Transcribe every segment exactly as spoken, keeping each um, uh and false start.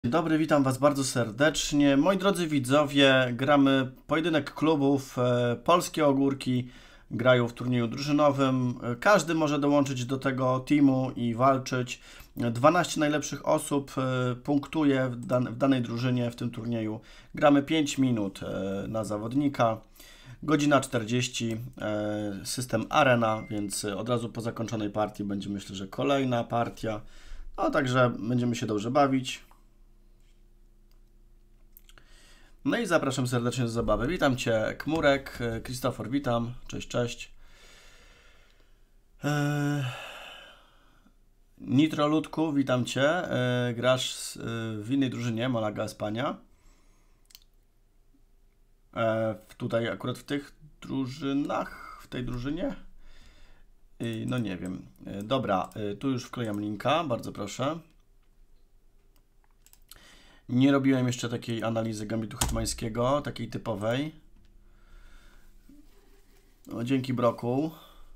Dzień dobry, witam Was bardzo serdecznie. Moi drodzy widzowie, gramy pojedynek klubów. Polskie Ogórki grają w turnieju drużynowym. Każdy może dołączyć do tego teamu i walczyć. dwanaście najlepszych osób punktuje w, dan w danej drużynie w tym turnieju. Gramy pięć minut na zawodnika. Godzina czterdzieści, system arena, więc od razu po zakończonej partii będzie, myślę, że kolejna partia. No także będziemy się dobrze bawić. No i zapraszam serdecznie do zabawy. Witam Cię, Kmurek, Krzysztofor, witam. Cześć, cześć. Eee... Nitro Ludku, witam Cię. Eee, grasz w innej drużynie, Malaga Espania. Eee, tutaj akurat w tych drużynach, w tej drużynie? Eee, no nie wiem. Eee, dobra, eee, tu już wklejam linka, bardzo proszę. Nie robiłem jeszcze takiej analizy gambitu hetmańskiego, takiej typowej. No, dzięki Broku.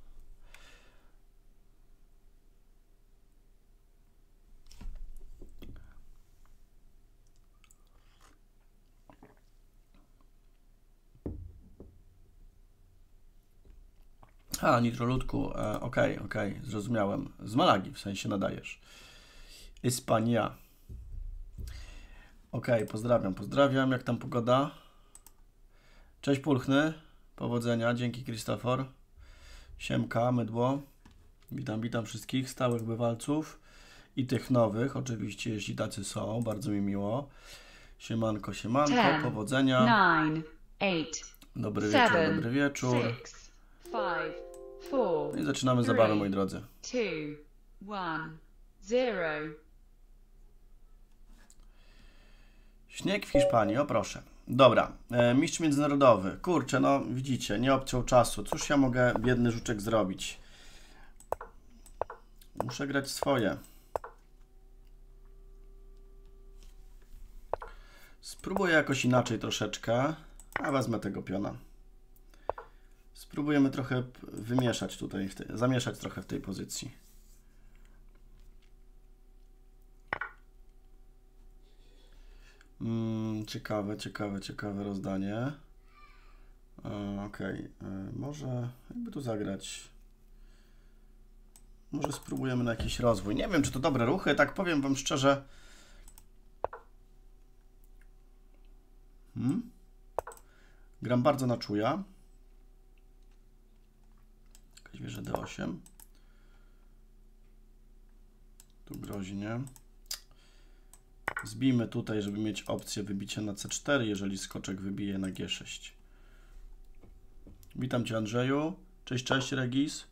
A, Nitroludku, e, okej, okej, zrozumiałem. Z Malagi, w sensie nadajesz. Hiszpania. Okej, okay, pozdrawiam, pozdrawiam. Jak tam pogoda? Cześć Pulchny. Powodzenia, dzięki Krzysztofor. Siemka, mydło. Witam, witam wszystkich stałych bywalców i tych nowych, oczywiście, jeśli tacy są, bardzo mi miło. Siemanko, siemanko, ten, powodzenia. nine, eight, dobry seven, wieczór, dobry wieczór. six, five, four, no i zaczynamy three, zabawę, moi drodzy. two, one, zero. Śnieg w Hiszpanii, o proszę. Dobra, e, mistrz międzynarodowy. Kurczę, no widzicie, nie obciął czasu. Cóż ja mogę, biedny żuczek, zrobić? Muszę grać swoje. Spróbuję jakoś inaczej troszeczkę. A wezmę tego piona. Spróbujemy trochę wymieszać tutaj, w tej, zamieszać trochę w tej pozycji. Hmm, ciekawe, ciekawe, ciekawe rozdanie. Okej, okay. Może jakby tu zagrać. Może spróbujemy na jakiś rozwój. Nie wiem, czy to dobre ruchy, tak powiem Wam szczerze. Hmm? Gram bardzo na czuja. Jakaś wieża D osiem. Tu groźnie. Zbijmy tutaj, żeby mieć opcję wybicia na C cztery, jeżeli skoczek wybije na G sześć. Witam Cię, Andrzeju. Cześć, cześć, Regis.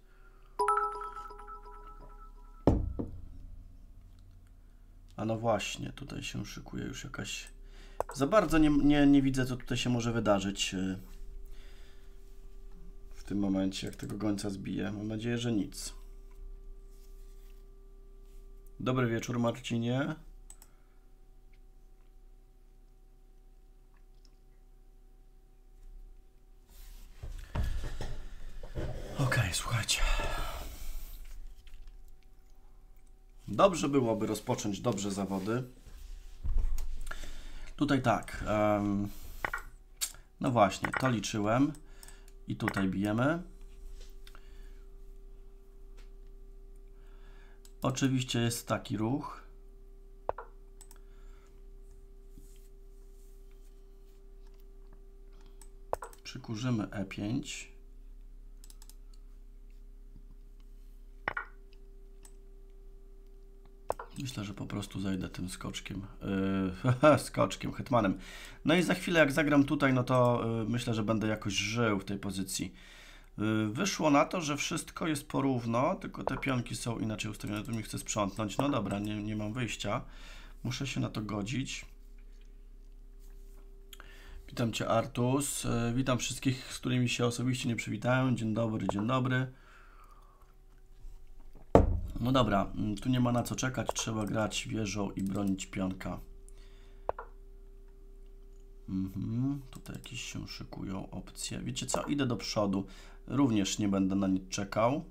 A no właśnie, tutaj się szykuje już jakaś... Za bardzo nie, nie, nie widzę, co tutaj się może wydarzyć w tym momencie, jak tego gońca zbiję. Mam nadzieję, że nic. Dobry wieczór, Marcinie. Okej, słuchajcie. Dobrze byłoby rozpocząć dobrze zawody. Tutaj tak. Um, no właśnie, to liczyłem. I tutaj bijemy. Oczywiście jest taki ruch. Przykurzymy E pięć. Myślę, że po prostu zajdę tym skoczkiem, yy, skoczkiem, hetmanem. No i za chwilę jak zagram tutaj, no to yy, myślę, że będę jakoś żył w tej pozycji. Yy, wyszło na to, że wszystko jest porówno, tylko te pionki są inaczej ustawione. Tu mi chce sprzątnąć. No dobra, nie, nie mam wyjścia. Muszę się na to godzić. Witam Cię, Artus. Yy, witam wszystkich, z którymi się osobiście nie przywitałem. Dzień dobry, dzień dobry. No dobra, tu nie ma na co czekać, trzeba grać wieżą i bronić pionka. Mhm, tutaj jakieś się szykują opcje. Wiecie co, idę do przodu. Również nie będę na nic czekał.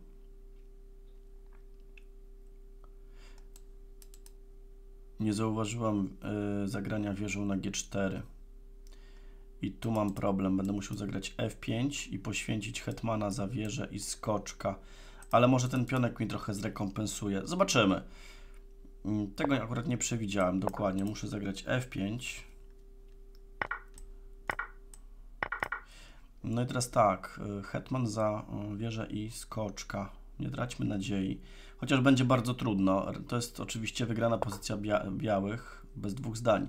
Nie zauważyłam y, zagrania wieżą na G cztery. I tu mam problem. Będę musiał zagrać F pięć i poświęcić hetmana za wieżę i skoczka. Ale może ten pionek mi trochę zrekompensuje. Zobaczymy. Tego akurat nie przewidziałem dokładnie. Muszę zagrać F pięć. No i teraz tak. Hetman za wieżę i skoczka. Nie traćmy nadziei. Chociaż będzie bardzo trudno. To jest oczywiście wygrana pozycja bia białych. Bez dwóch zdań.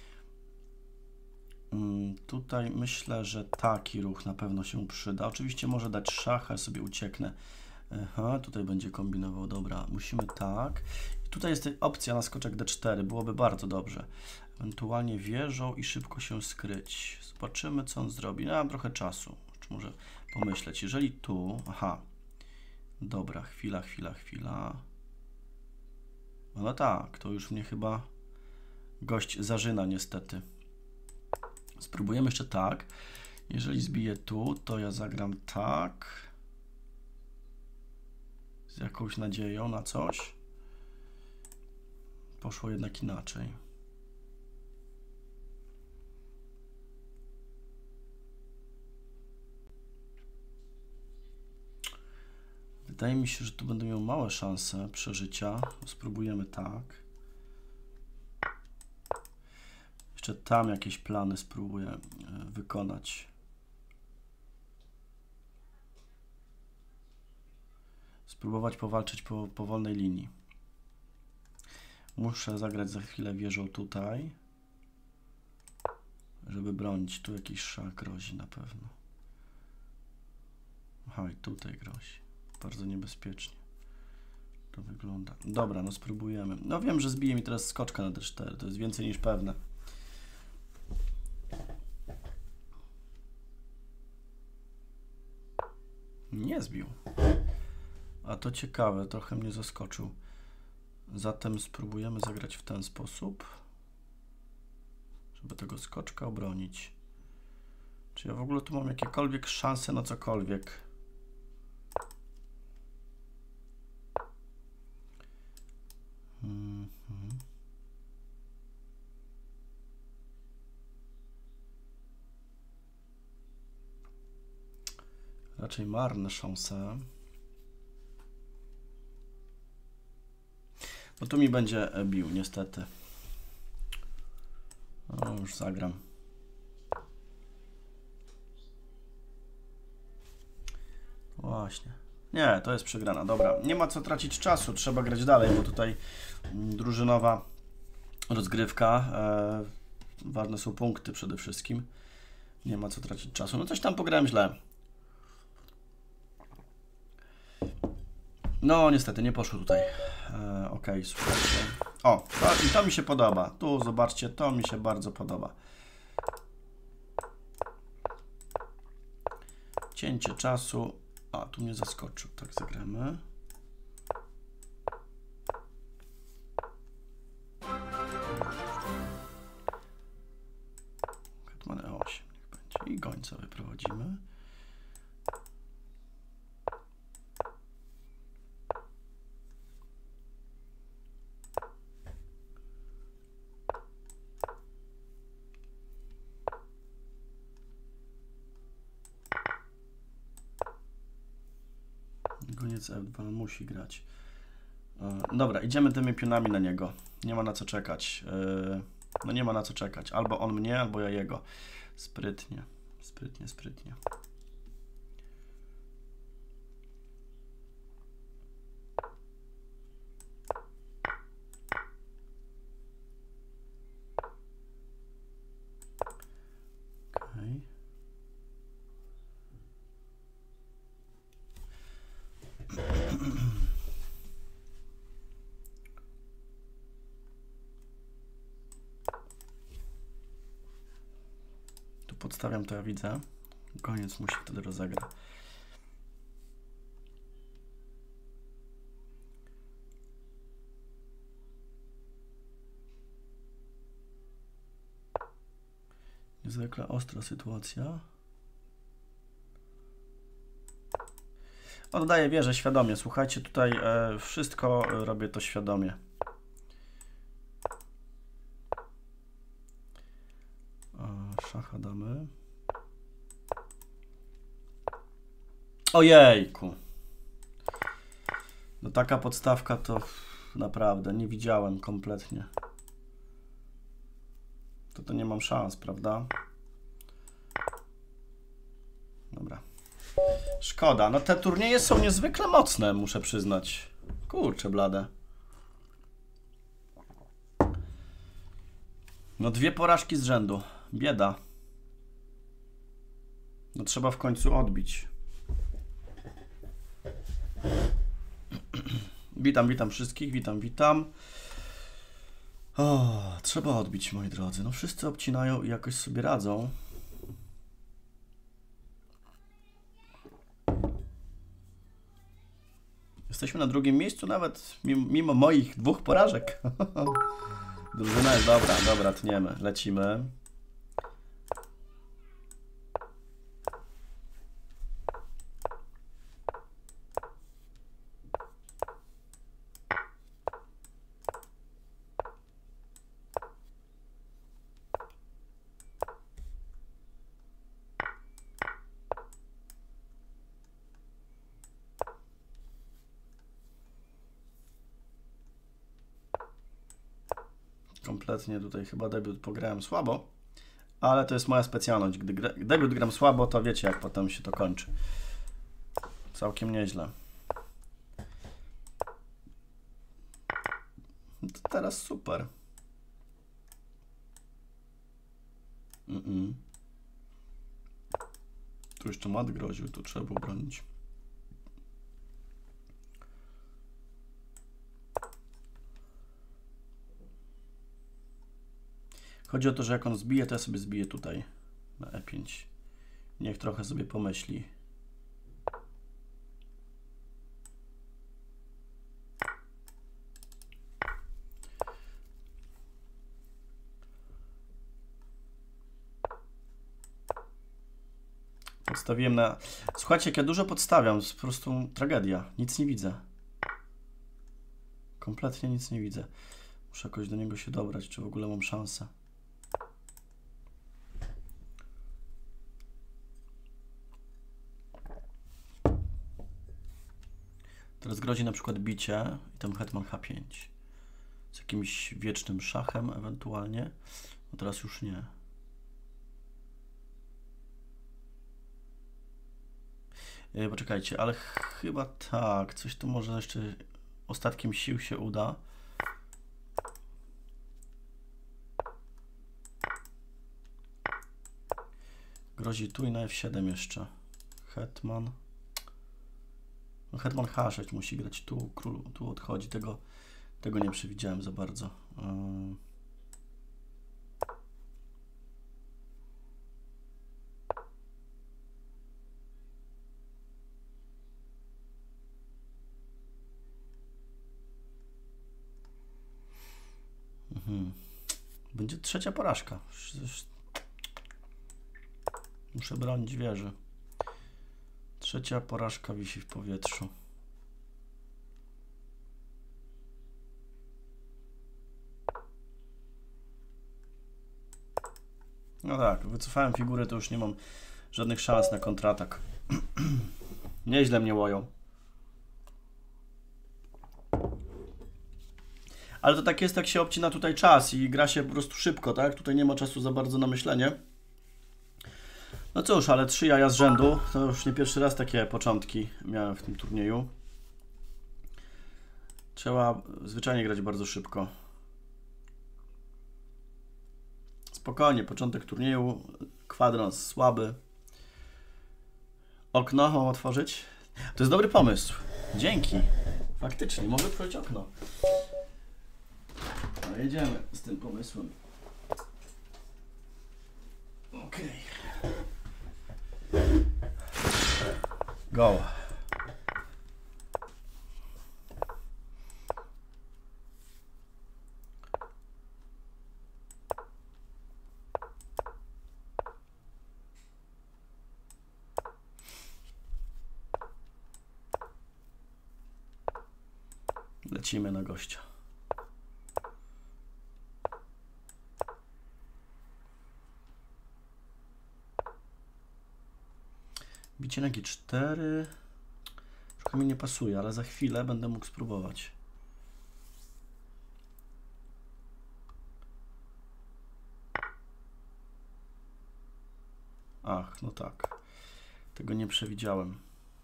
Tutaj myślę, że taki ruch na pewno się przyda. Oczywiście może dać szacha, sobie ucieknę. Aha, tutaj będzie kombinował. Dobra, musimy tak. I tutaj jest opcja na skoczek D cztery. Byłoby bardzo dobrze. Ewentualnie wieżą i szybko się skryć. Zobaczymy, co on zrobi. Ja mam trochę czasu. Czy może pomyśleć. Jeżeli tu... Aha. Dobra, chwila, chwila, chwila. No tak, to już mnie chyba gość zażyna niestety. Spróbujemy jeszcze tak. Jeżeli zbiję tu, to ja zagram tak. Z jakąś nadzieją na coś. Poszło jednak inaczej. Wydaje mi się, że tu będę miał małe szanse przeżycia. Spróbujemy tak. Jeszcze tam jakieś plany spróbuję wykonać. Spróbować powalczyć po, po wolnej linii. Muszę zagrać za chwilę wieżą tutaj, żeby bronić. Tu jakiś szach grozi na pewno. Aha, i tutaj grozi. Bardzo niebezpiecznie to wygląda. Dobra, no spróbujemy. No wiem, że zbije mi teraz skoczka na D cztery. To jest więcej niż pewne. Nie zbił. A to ciekawe, trochę mnie zaskoczył. Zatem spróbujemy zagrać w ten sposób, żeby tego skoczka obronić. Czy ja w ogóle tu mam jakiekolwiek szanse na cokolwiek? Mhm. Raczej marne szanse. No tu mi będzie bił, niestety. No, już zagram. Właśnie. Nie, to jest przegrana. Dobra, nie ma co tracić czasu, trzeba grać dalej, bo tutaj drużynowa rozgrywka. E, ważne są punkty przede wszystkim. Nie ma co tracić czasu. No coś tam pograłem źle. No niestety nie poszło tutaj. E, ok, słuchajcie. O, to, i to mi się podoba. Tu zobaczcie, to mi się bardzo podoba. Cięcie czasu. A, tu mnie zaskoczył. Tak zagramy. Hetman E osiem niech będzie. I gońca wyprowadzimy. Goniec F dwa musi grać. Dobra, idziemy tymi pionami na niego. Nie ma na co czekać. No nie ma na co czekać. Albo on mnie, albo ja jego. Sprytnie, sprytnie, sprytnie. Okej. Tu podstawiam, to ja widzę. Koniec musi wtedy rozegrać. Niezwykle ostra sytuacja. Oddaję wieżę świadomie. Słuchajcie, tutaj e, wszystko robię to świadomie. Szacha damy. Ojejku. No taka podstawka to naprawdę nie widziałem kompletnie. To to nie mam szans, prawda? Dobra. Szkoda. No te turnieje są niezwykle mocne, muszę przyznać. Kurczę blade. No dwie porażki z rzędu. Bieda. No trzeba w końcu odbić. Witam, witam wszystkich. Witam, witam. O, trzeba odbić, moi drodzy. No wszyscy obcinają i jakoś sobie radzą. Jesteśmy na drugim miejscu nawet mimo, mimo moich dwóch porażek. Drużyna jest dobra, dobra, tniemy, lecimy. Kompletnie tutaj chyba debiut pograłem słabo, ale to jest moja specjalność. Gdy gra, debiut gram słabo, to wiecie jak potem się to kończy. Całkiem nieźle. To teraz super. Mm -mm. Tu jeszcze mat groził, tu trzeba było bronić. Chodzi o to, że jak on zbije, to ja sobie zbiję tutaj na E pięć. Niech trochę sobie pomyśli. Podstawiłem na... Słuchajcie, jak ja dużo podstawiam, to jest po prostu tragedia. Nic nie widzę. Kompletnie nic nie widzę. Muszę jakoś do niego się dobrać, czy w ogóle mam szansę. Teraz grozi na przykład bicie i tam hetman H pięć. Z jakimś wiecznym szachem ewentualnie. No teraz już nie. Yy, poczekajcie, ale chyba tak. Coś tu może jeszcze ostatkiem sił się uda. Grozi tu i na F siedem jeszcze. Hetman. No, hetman H sześć musi grać tu, król tu odchodzi. Tego, tego nie przewidziałem za bardzo. Yy. Mhm. Będzie trzecia porażka. Muszę bronić wieży. Trzecia porażka wisi w powietrzu. No tak, wycofałem figurę, to już nie mam żadnych szans na kontratak. Nieźle mnie łoją. Ale to tak jest, jak się obcina tutaj czas i gra się po prostu szybko, tak? Tutaj nie ma czasu za bardzo na myślenie. No cóż, ale trzy jaja z rzędu, to już nie pierwszy raz takie początki miałem w tym turnieju. Trzeba zwyczajnie grać bardzo szybko. Spokojnie, początek turnieju, kwadrans słaby. Okno mam otworzyć? To jest dobry pomysł. Dzięki. Faktycznie, mogę otworzyć okno. No jedziemy z tym pomysłem. Okej. Okay. Go. Lecimy na gościa. Bicie na G cztery. Trochę mi nie pasuje, ale za chwilę będę mógł spróbować. Ach, no tak. Tego nie przewidziałem.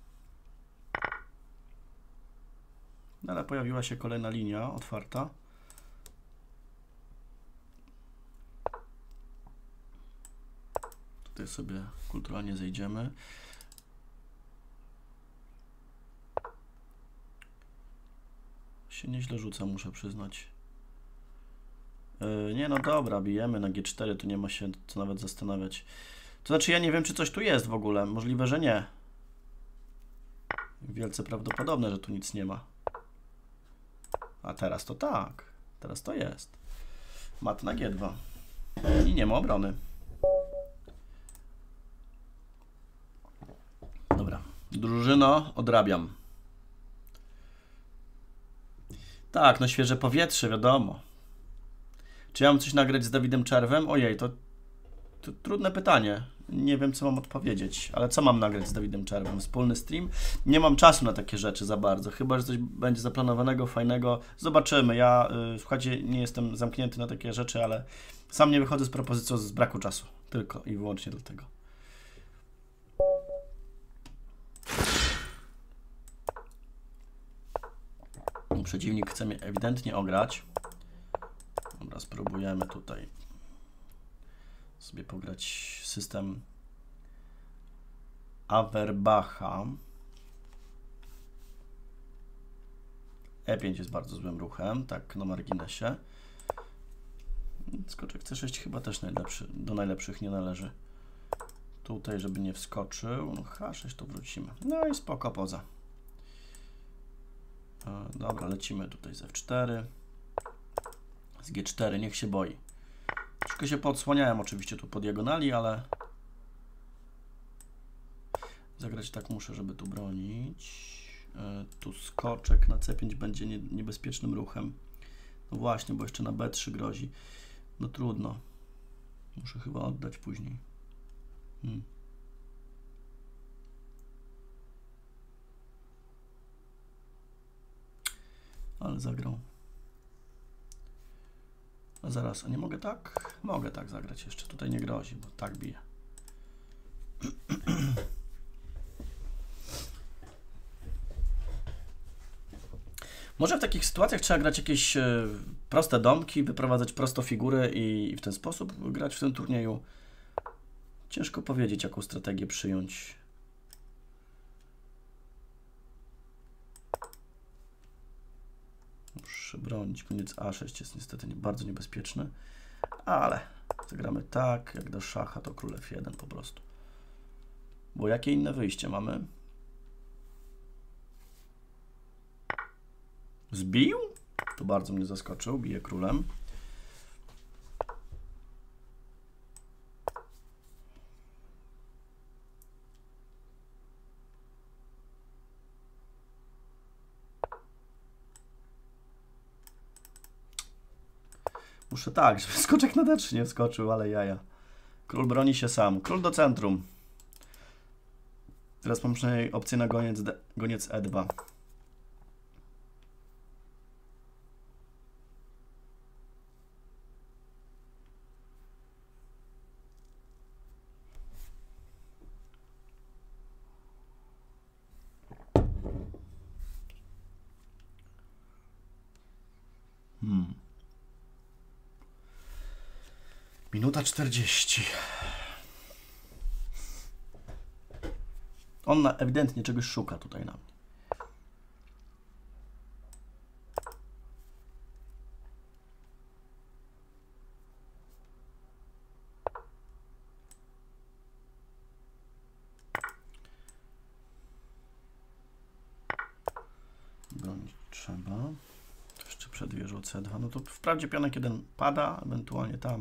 Ale pojawiła się kolejna linia otwarta. Tutaj sobie kulturalnie zejdziemy. Się nieźle rzuca, muszę przyznać. Yy, nie, no dobra, bijemy na G cztery, tu nie ma się co nawet zastanawiać. To znaczy, ja nie wiem, czy coś tu jest w ogóle. Możliwe, że nie. Wielce prawdopodobne, że tu nic nie ma. A teraz to tak. Teraz to jest. Mat na G dwa. I nie ma obrony. Dobra. Drużyno, odrabiam. Tak, no świeże powietrze, wiadomo. Czy ja mam coś nagrać z Dawidem Czerwem? Ojej, to, to trudne pytanie. Nie wiem, co mam odpowiedzieć. Ale co mam nagrać z Dawidem Czerwem? Wspólny stream? Nie mam czasu na takie rzeczy za bardzo. Chyba, że coś będzie zaplanowanego, fajnego. Zobaczymy. Ja, yy, słuchajcie, nie jestem zamknięty na takie rzeczy, ale sam nie wychodzę z propozycją z braku czasu. Tylko i wyłącznie dlatego. Przeciwnik chce mnie ewidentnie ograć. Dobra, spróbujemy tutaj sobie pograć system Awerbacha. E pięć jest bardzo złym ruchem, tak na marginesie. Skoczek C sześć chyba też najlepszy, do najlepszych nie należy. Tutaj, żeby nie wskoczył, no H sześć to wrócimy. No i spoko poza. Dobra, lecimy tutaj z F cztery. Z G cztery, niech się boi. Troszkę się podsłaniałem oczywiście tu po diagonali, ale zagrać tak muszę, żeby tu bronić. Tu skoczek na C pięć będzie nie, niebezpiecznym ruchem. No właśnie, bo jeszcze na B trzy grozi. No trudno. Muszę chyba oddać później. Hmm. Ale zagrał. A zaraz, a nie mogę tak? Mogę tak zagrać jeszcze. Tutaj nie grozi, bo tak bije. Może w takich sytuacjach trzeba grać jakieś e, proste domki, wyprowadzać prosto figury i, i w ten sposób grać w tym turnieju. Ciężko powiedzieć, jaką strategię przyjąć. Muszę bronić. Koniec A sześć jest niestety bardzo niebezpieczny. Ale zagramy tak, jak do szacha to król F jeden po prostu. Bo jakie inne wyjście mamy? Zbił? To bardzo mnie zaskoczył. Bije królem. Muszę tak, żeby skoczek na D trzy nie wskoczył, ale jaja. Król broni się sam. Król do centrum. Teraz mam przynajmniej opcję na goniec, D, goniec E dwa. Hmm. Minuta czterdzieści. On na, ewidentnie czegoś szuka tutaj na mnie. Bronić trzeba. Jeszcze przed wieżą C dwa. No to wprawdzie pionek jeden pada, ewentualnie tam.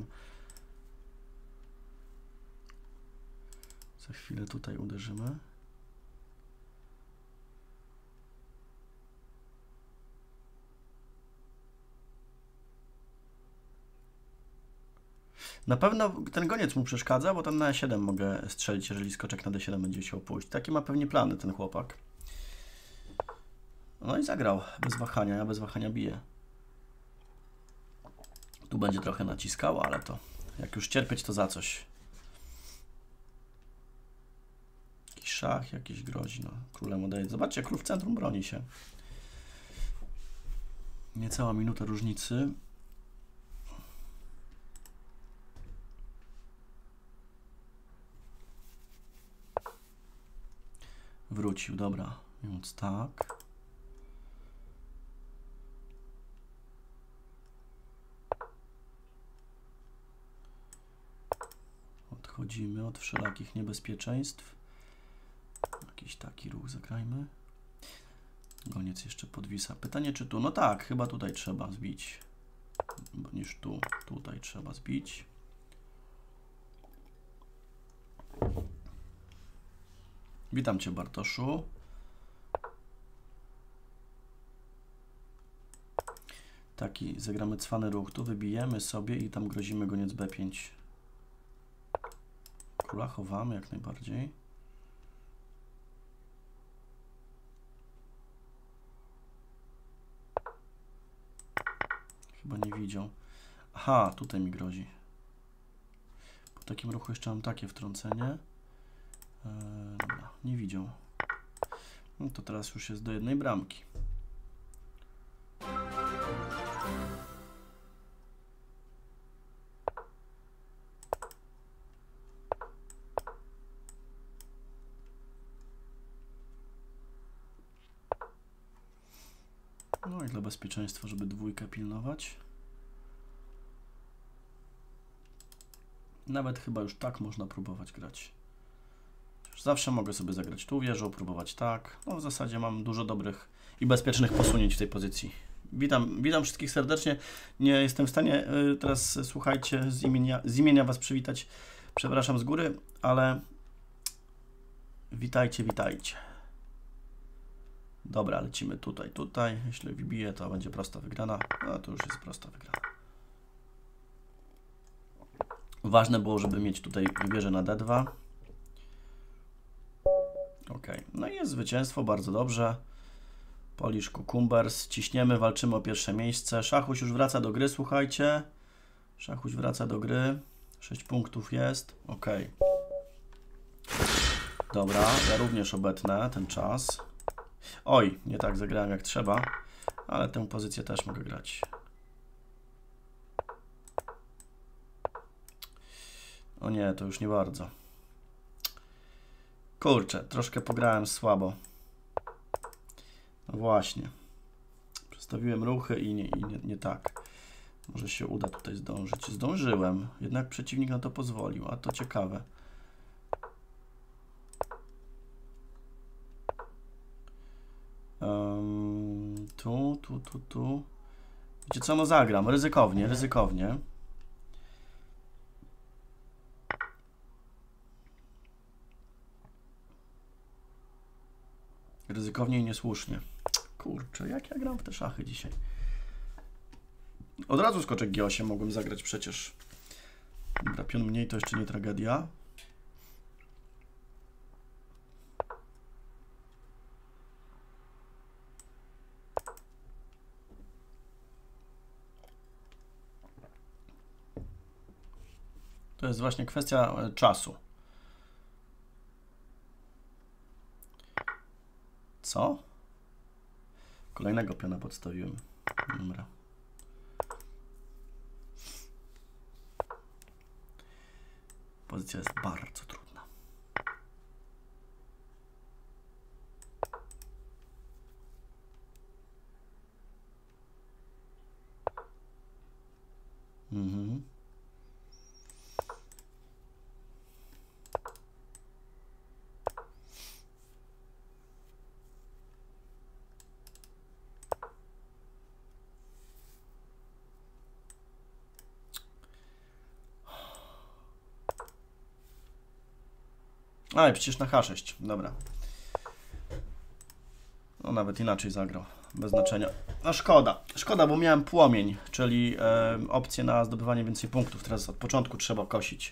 Za chwilę tutaj uderzymy. Na pewno ten goniec mu przeszkadza, bo tam na E siedem mogę strzelić, jeżeli skoczek na D siedem będzie chciał pójść. Takie ma pewnie plany ten chłopak. No i zagrał bez wahania, ja bez wahania biję. Tu będzie trochę naciskał, ale to jak już cierpieć, to za coś. Jakiś szach, jakiś grozi, no. Królem odejdzie. Zobaczcie, król w centrum broni się. Niecała minuta różnicy. Wrócił, dobra. Więc tak. Odchodzimy od wszelakich niebezpieczeństw. Jakiś taki ruch zagrajmy. Goniec jeszcze podwisa. Pytanie, czy tu? No tak, chyba tutaj trzeba zbić. Niż tu. Tutaj trzeba zbić. Witam Cię, Bartoszu. Taki, zagramy cwany ruch. Tu wybijemy sobie i tam grozimy goniec B pięć. Króla chowamy jak najbardziej. Chyba nie widział. Aha, tutaj mi grozi. Po takim ruchu jeszcze mam takie wtrącenie. Eee, dobra, nie widział. No to teraz już jest do jednej bramki. No i dla bezpieczeństwa, żeby dwójkę pilnować. Nawet chyba już tak można próbować grać. Zawsze mogę sobie zagrać tu wieżą, próbować tak. No w zasadzie mam dużo dobrych i bezpiecznych posunięć w tej pozycji. Witam, witam wszystkich serdecznie. Nie jestem w stanie y, teraz, słuchajcie, z imienia, z imienia Was przywitać. Przepraszam z góry, ale witajcie, witajcie. Dobra, lecimy tutaj, tutaj. Jeśli wybiję, to będzie prosta wygrana. No to już jest prosta wygrana. Ważne było, żeby mieć tutaj wieżę na D dwa. Ok, no i jest zwycięstwo, bardzo dobrze. Polish Cucumbers, ciśniemy, walczymy o pierwsze miejsce. Szachuś już wraca do gry, słuchajcie. Szachuś wraca do gry. sześć punktów jest, ok. Dobra, ja również obetnę ten czas. Oj, nie tak zagrałem jak trzeba, ale tę pozycję też mogę grać. O nie, to już nie bardzo. Kurczę, troszkę pograłem słabo. No właśnie. Przestawiłem ruchy i nie, i nie, nie tak. Może się uda tutaj zdążyć. Zdążyłem, jednak przeciwnik na to pozwolił, a to ciekawe. Um, tu, tu, tu, tu. Wiecie co, no zagram, ryzykownie, ryzykownie. Ryzykownie i niesłusznie. Kurczę, jak ja gram w te szachy dzisiaj. Od razu skoczek G osiem mogłem zagrać przecież. Dobra, pion mniej to jeszcze nie tragedia. To jest właśnie kwestia czasu. Co? Kolejnego piona podstawiłem. Dobra. Pozycja jest bardzo trudna. Mhm. A, i przecież na H sześć. Dobra. No nawet inaczej zagrał. bez znaczenia. No szkoda, szkoda, bo miałem płomień, czyli e, opcję na zdobywanie więcej punktów. Teraz od początku trzeba kosić.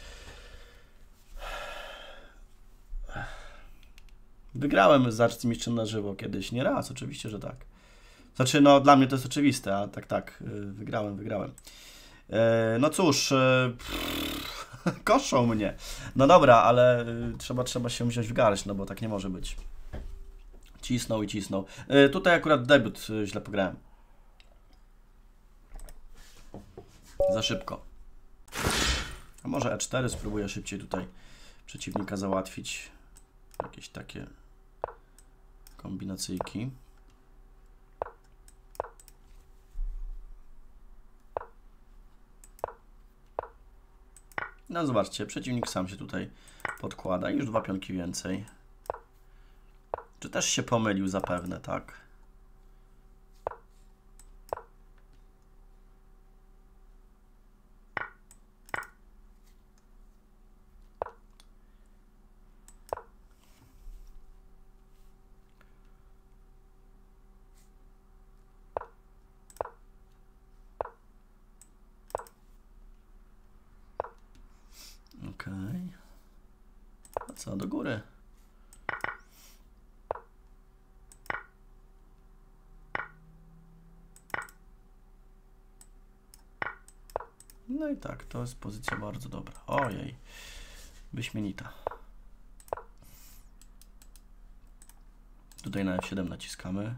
Wygrałem z arcymistrzem na żywo kiedyś, nie raz, oczywiście, że tak. Znaczy, no dla mnie to jest oczywiste, a tak, tak, wygrałem, wygrałem. E, no cóż, e, pff, koszą mnie. No dobra, ale y, trzeba, trzeba się wziąć w garść, no bo tak nie może być. Cisnął i cisnął. E, tutaj akurat debiut y, źle pograłem. Za szybko. A może e cztery spróbuję szybciej tutaj przeciwnika załatwić. Jakieś takie kombinacyjki. No zobaczcie, przeciwnik sam się tutaj podkłada. Już dwa pionki więcej. Czy też się pomylił zapewne, tak? Okej. Okay. A co, do góry? No i tak, to jest pozycja bardzo dobra. Ojej, wyśmienita. Tutaj na F siedem naciskamy.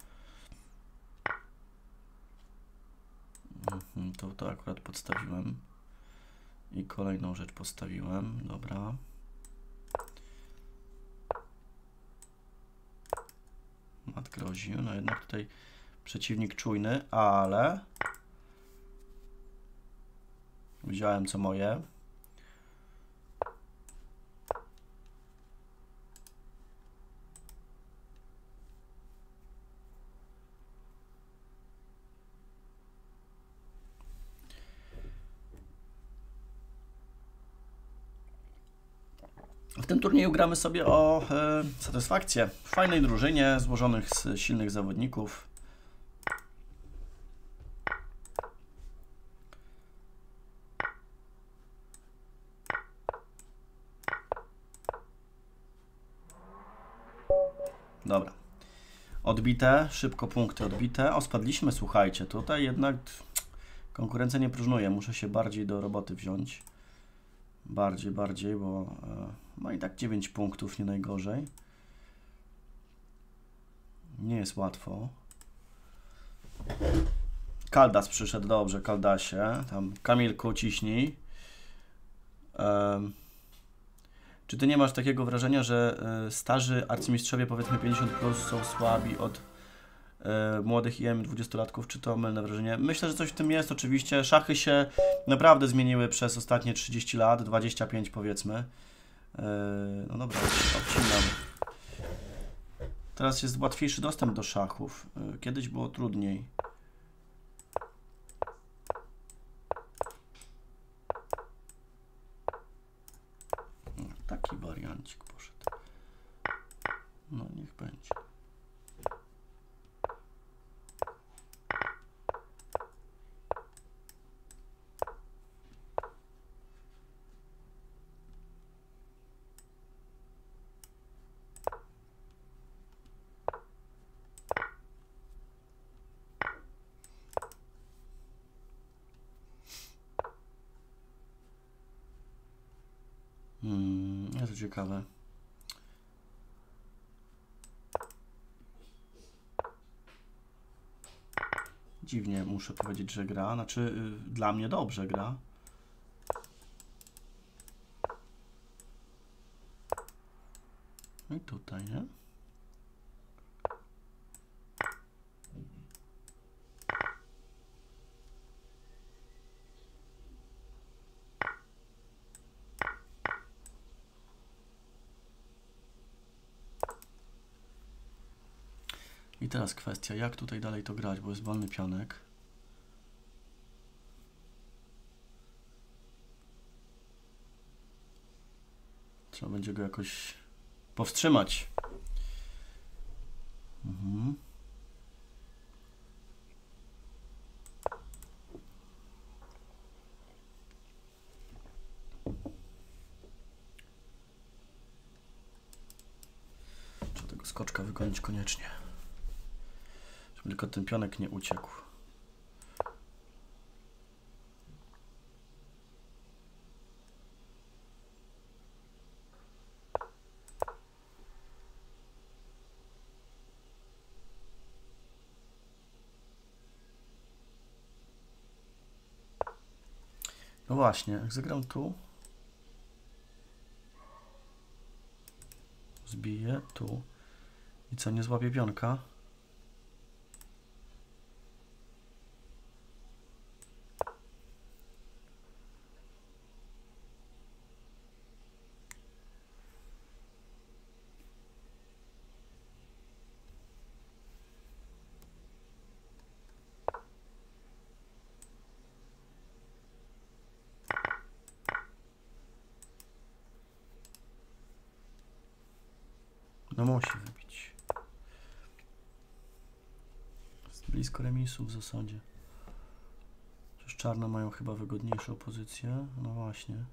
Mhm, to, to akurat podstawiłem. I kolejną rzecz postawiłem. Dobra. Mat groził. No jednak tutaj przeciwnik czujny, ale wziąłem co moje. W tym turnieju gramy sobie o e, satysfakcję. W fajnej drużynie, złożonych z silnych zawodników. Dobra. Odbite, szybko punkty odbite. O, spadliśmy, słuchajcie. Tutaj jednak konkurencja nie próżnuje. Muszę się bardziej do roboty wziąć. Bardziej, bardziej, bo ma i tak dziewięć punktów, nie najgorzej. Nie jest łatwo. Kaldas przyszedł, dobrze, Kaldasie. Tam Kamilku, ciśnij. Um, czy ty nie masz takiego wrażenia, że starzy arcymistrzowie, powiedzmy pięćdziesiąt plus, są słabi od y, młodych I M dwudziestolatków? Czy to mylne wrażenie? Myślę, że coś w tym jest oczywiście. Szachy się naprawdę zmieniły przez ostatnie trzydzieści lat, dwadzieścia pięć powiedzmy. Y, no dobra, odcinam. Teraz jest łatwiejszy dostęp do szachów. Y, kiedyś było trudniej. Taki wariancik poszedł. No niech będzie. Hmm, jest to ciekawe. Dziwnie muszę powiedzieć, że gra. Znaczy, yy, dla mnie dobrze gra. No i tutaj, nie? I teraz kwestia, jak tutaj dalej to grać, bo jest wolny pionek. Trzeba będzie go jakoś powstrzymać. Mhm. tego skoczka wygonić koniecznie. Żeby tylko ten pionek nie uciekł. No właśnie, jak zagram tu, zbiję tu i co, nie złapię pionka? No musi wybić. Jest blisko remisu w zasadzie. Przecież czarne mają chyba wygodniejszą pozycję. No właśnie.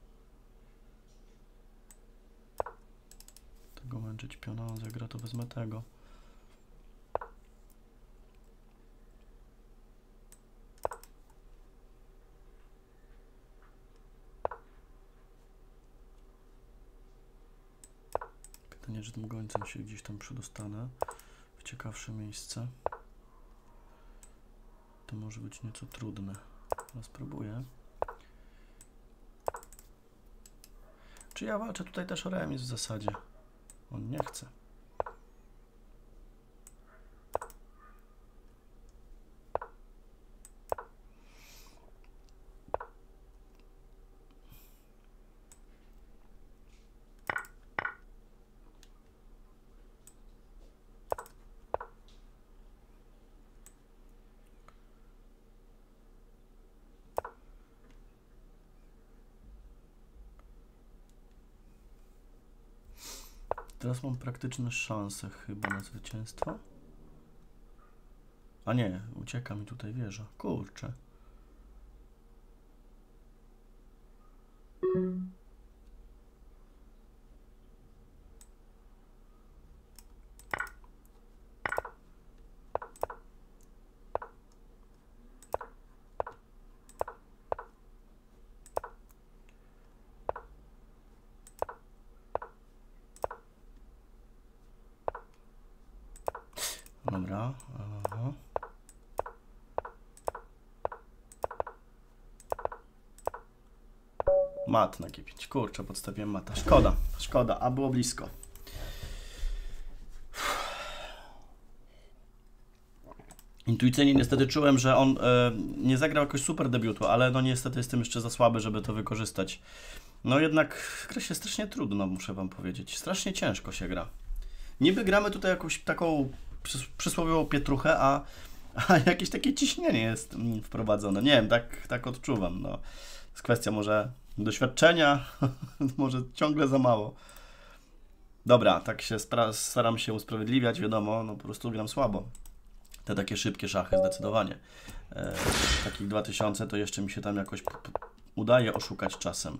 Tego męczyć piona, on zagra, to wezmę tego. Pytanie, czy tym gońcem się gdzieś tam przedostanę w ciekawsze miejsce. To może być nieco trudne. Teraz spróbuję. Czy ja walczę tutaj też o remis w zasadzie? On nie chce. Teraz mam praktyczne szanse chyba na zwycięstwo. A nie, ucieka mi tutaj wieża. Kurczę. Dobra. Aha. Mat na G pięć. Kurczę, podstawiłem mata. Szkoda, szkoda, a było blisko. Intuicyjnie niestety czułem, że on e, nie zagrał jakoś super debiutu, ale no niestety jestem jeszcze za słaby, żeby to wykorzystać. No jednak gra się strasznie trudno, muszę wam powiedzieć. Strasznie ciężko się gra. Niby gramy tutaj jakąś taką przysłowiową pietruchę, a, a jakieś takie ciśnienie jest wprowadzone. Nie wiem, tak, tak odczuwam. No. To jest kwestia może doświadczenia, może ciągle za mało. Dobra, tak się staram się usprawiedliwiać, wiadomo, no po prostu gram słabo. Te takie szybkie szachy zdecydowanie. E, takich dwa tysiące to jeszcze mi się tam jakoś udaje oszukać czasem.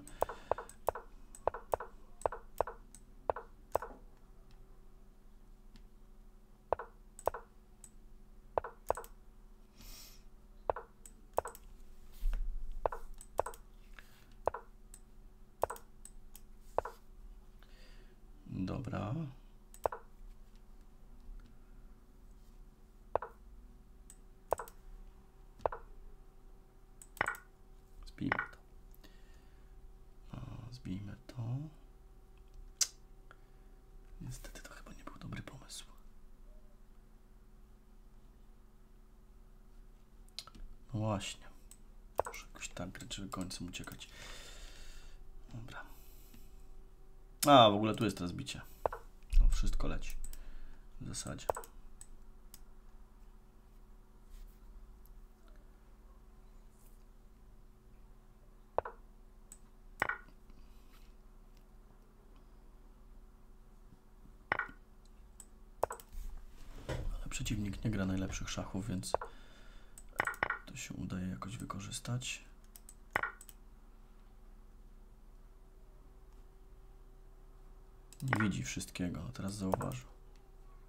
Dobra. Zbijmy to. O, zbijmy to. Niestety to chyba nie był dobry pomysł. No właśnie. Muszę jakoś tak grać, żeby końcem uciekać. Dobra. A, w ogóle tu jest teraz bicie. No, wszystko leci. W zasadzie. Ale przeciwnik nie gra najlepszych szachów, więc to się udaje jakoś wykorzystać. Nie widzi wszystkiego, a teraz zauważył.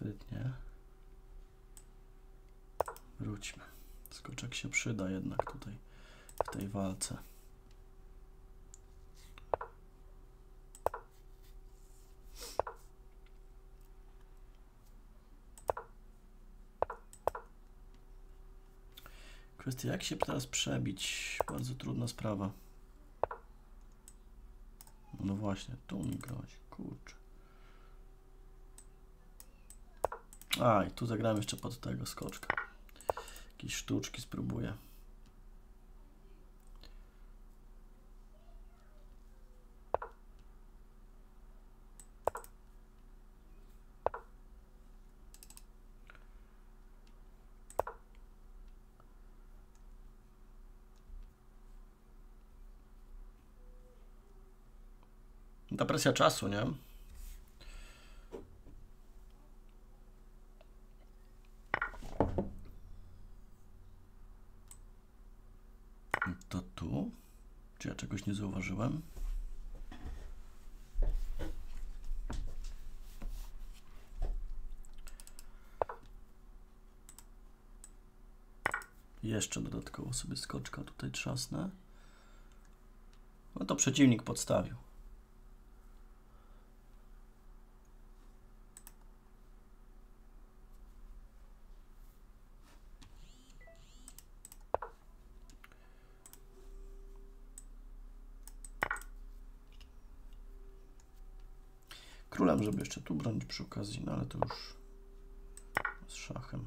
Sprytnie. Wróćmy. Skoczek się przyda jednak tutaj w tej walce. Kwestia, jak się teraz przebić? Bardzo trudna sprawa. No właśnie, tu mi grozi. Kurczę. A, i tu zagrałem jeszcze pod tego skoczka. Jakieś sztuczki spróbuję. Ta presja czasu, nie? To tu? Czy ja czegoś nie zauważyłem? Jeszcze dodatkowo sobie skoczka tutaj trzasnę. No to przeciwnik podstawił. Królem, żeby jeszcze tu bronić przy okazji, no ale to już z szachem.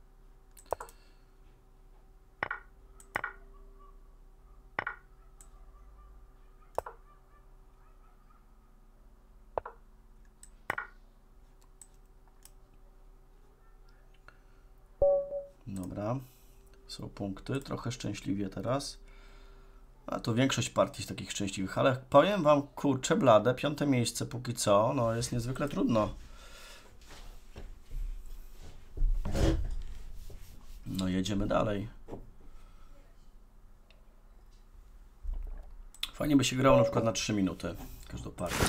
Dobra, są punkty, trochę szczęśliwie teraz. A to większość partii jest takich szczęśliwych, ale powiem wam, kurczę blade, piąte miejsce póki co, no jest niezwykle trudno. No jedziemy dalej. Fajnie by się grało na przykład na trzy minuty każdą partię.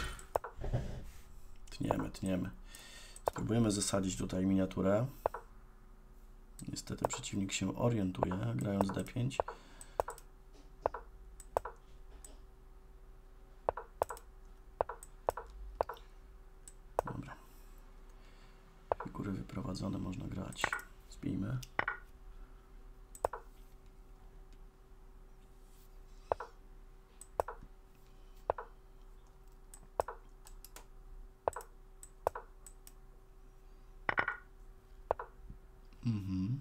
Tniemy, tniemy. Spróbujemy zasadzić tutaj miniaturę. Niestety przeciwnik się orientuje, grając D pięć. Dobra. Figury wyprowadzone można grać. Zbijmy. Mhm.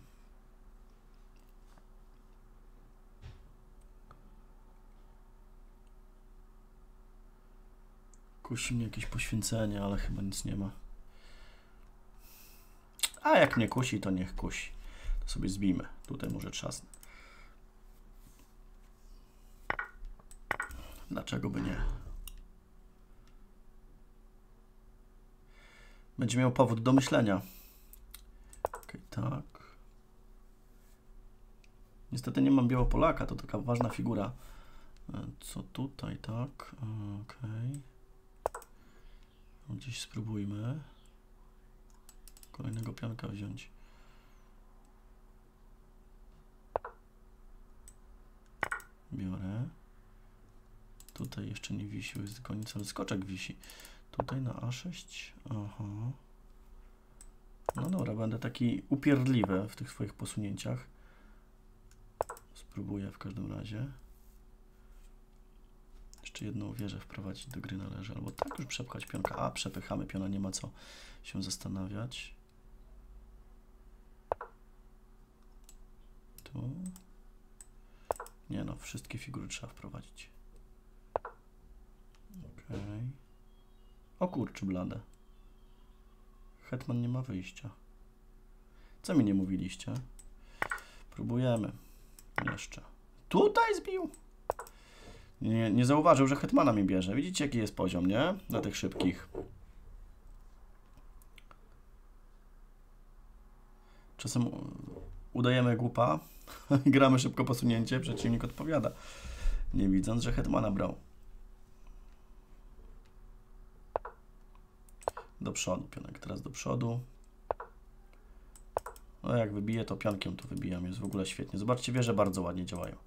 Kusi mnie jakieś poświęcenie, ale chyba nic nie ma. A jak nie kusi, to niech kusi. To sobie zbijmy. Tutaj może trzasnę. Dlaczego by nie? Będzie miał powód do myślenia. Okej, tak. Niestety nie mam Białopolaka, to taka ważna figura. Co tutaj, tak? Okej. Gdzieś spróbujmy. Kolejnego pionka wziąć. Biorę. Tutaj jeszcze nie wisi, jest tylko nic, ale skoczek wisi. Tutaj na A sześć. Aha. No dobra, będę taki upierdliwy w tych swoich posunięciach. Spróbuję w każdym razie. Jeszcze jedną wieżę wprowadzić do gry należy, albo tak już przepchać pionka. A, przepychamy piona, nie ma co się zastanawiać. Tu. Nie no, wszystkie figury trzeba wprowadzić. Okej. Okay. O kurczę blade. Hetman nie ma wyjścia. Co mi nie mówiliście? Próbujemy. Jeszcze. Tutaj zbił. Nie, nie zauważył, że hetmana mi bierze. Widzicie, jaki jest poziom, nie? Na tych szybkich. Czasem udajemy głupa. Gramy szybko posunięcie. Przeciwnik odpowiada. Nie widząc, że hetmana brał. Do przodu. Pionek teraz do przodu. No jak wybiję, to pionkiem to wybijam. Jest w ogóle świetnie. Zobaczcie, wieże bardzo ładnie działają.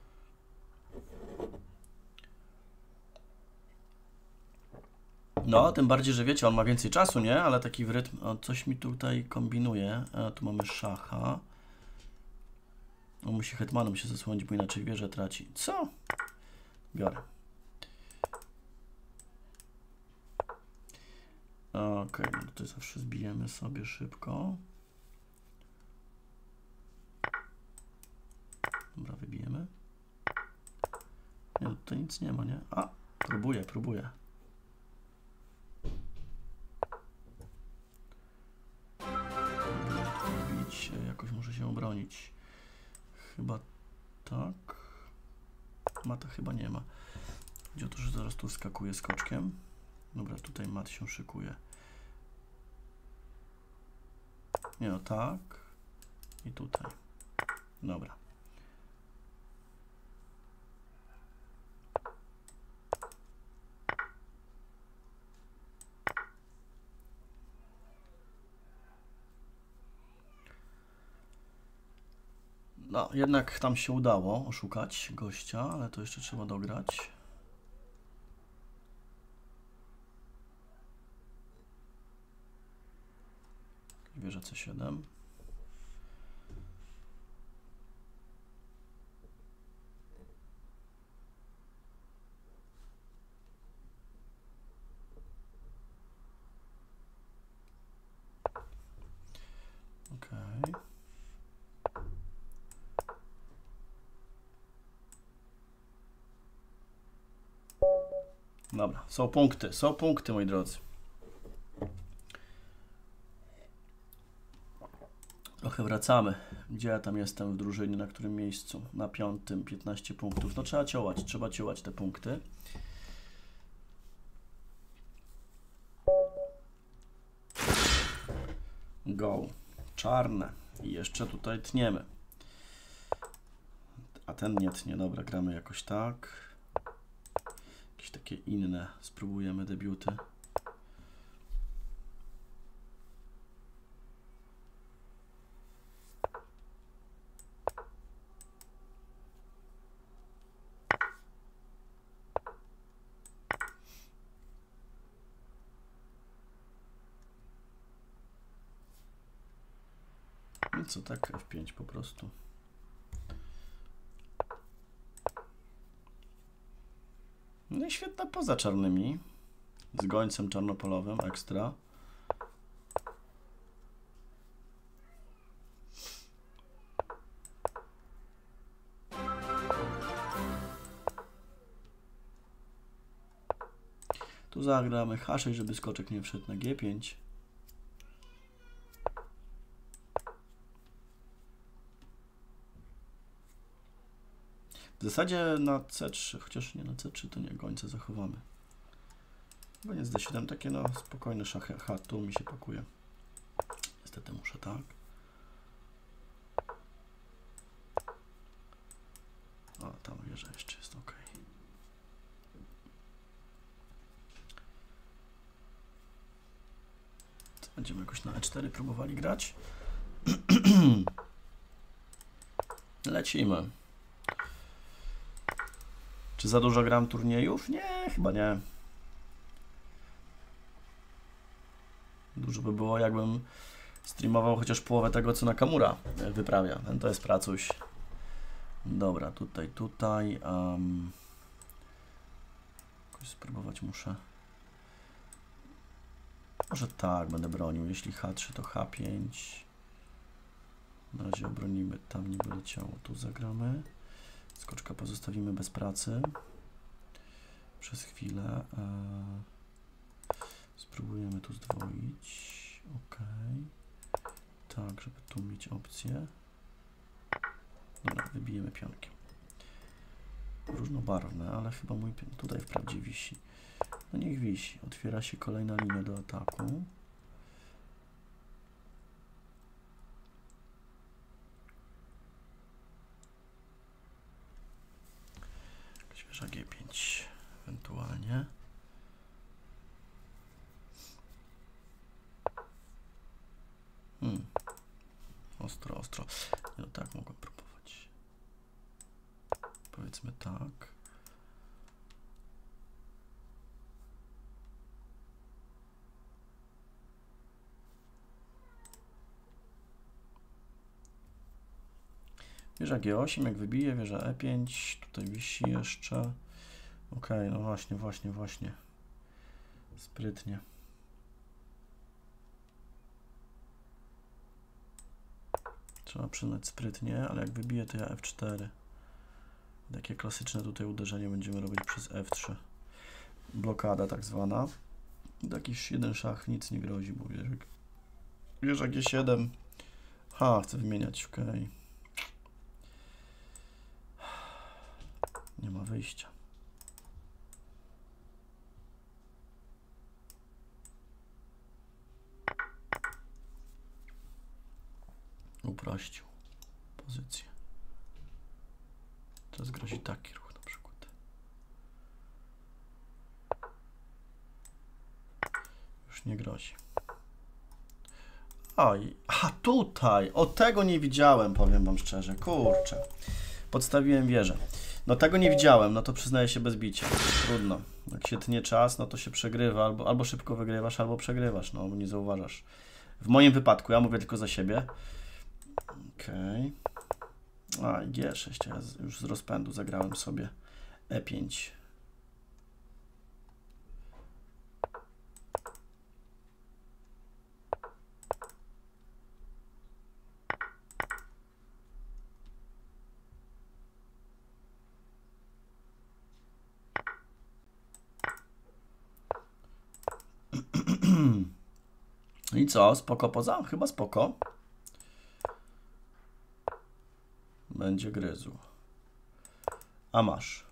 No, tym bardziej, że wiecie, on ma więcej czasu, nie? Ale taki w rytm... O, coś mi tutaj kombinuje. A, tu mamy szacha. On musi hetmanem się zasłonić, bo inaczej wieżę traci. Co? Biorę. Okej, okay, no tutaj zawsze zbijemy sobie szybko. Dobra, wybijemy. Nie, tutaj nic nie ma, nie? A, próbuję, próbuję. Bić, jakoś muszę się obronić. Chyba tak. Mata chyba nie ma. Chodzi o to, że zaraz tu skakuje skoczkiem. Dobra, tutaj mat się szykuje. Nie, no tak. I tutaj. Dobra. No, jednak tam się udało oszukać gościa, ale to jeszcze trzeba dograć. Wieża C siedem. Okej. Dobra, są punkty, są punkty, moi drodzy. Trochę wracamy. Gdzie ja tam jestem w drużynie, na którym miejscu? Na piątym, piętnaście punktów. No trzeba ciąłać, trzeba ciąłać te punkty. Go. Czarne. I jeszcze tutaj tniemy. A ten nie tnie. Dobra, gramy jakoś tak. Jakieś takie inne. Spróbujemy debiuty. I co, tak F pięć po prostu. No i świetna poza czarnymi. Z gońcem czarnopolowym, ekstra. Tu zagramy H sześć, żeby skoczek nie wszedł na G pięć. W zasadzie na C trzy, chociaż nie na C trzy, to nie, gońce zachowamy. Bo nie z D siedem, takie no spokojne szachy. H, tu mi się pakuje. Niestety muszę tak. O, tam wieża jeszcze jest ok. Co, będziemy jakoś na E cztery próbowali grać? Lecimy. Czy za dużo gram turniejów? Nie, chyba nie. Dużo by było, jakbym streamował chociaż połowę tego, co Nakamura wyprawia. Ten to jest pracuś. Dobra, tutaj, tutaj. Um, jakoś spróbować muszę. Może tak będę bronił. Jeśli H trzy, to H pięć. Na razie obronimy. Tam nie będzie leciało. Tu zagramy. Skoczka pozostawimy bez pracy. Przez chwilę. Spróbujemy tu zdwoić. Ok. Tak, żeby tu mieć opcję. Dobra, wybijemy pionkiem. Różnobarwne, ale chyba mój pion tutaj wprawdzie wisi. No niech wisi. Otwiera się kolejna linia do ataku. Wieża G pięć ewentualnie. Hmm. Ostro, ostro. No tak mogłem próbować. Powiedzmy tak. Wieża G osiem, jak wybije, wieża E pięć, tutaj wisi jeszcze. Ok, no właśnie, właśnie, właśnie. Sprytnie. Trzeba przyznać sprytnie, ale jak wybiję, to ja F cztery. Takie klasyczne tutaj uderzenie będziemy robić przez F trzy. Blokada tak zwana. Jakiś jeden szach, nic nie grozi, bo wieża, wieża G siedem. Ha, chcę wymieniać, ok. Nie ma wyjścia. Uprościł pozycję. Teraz grozi taki ruch na przykład. Już nie grozi. Oj, a tutaj, o tego nie widziałem, powiem wam szczerze, kurczę. Podstawiłem wieżę. No tego nie widziałem, no to przyznaję się bez bicia. Trudno. Jak się tnie czas, no to się przegrywa, albo, albo szybko wygrywasz, albo przegrywasz, no bo nie zauważasz. W moim wypadku, ja mówię tylko za siebie. Okej. Okay. A, G sześć, ja już z rozpędu zagrałem sobie E pięć. I co? Spoko poza? Chyba spoko. Będzie gryzł. A masz.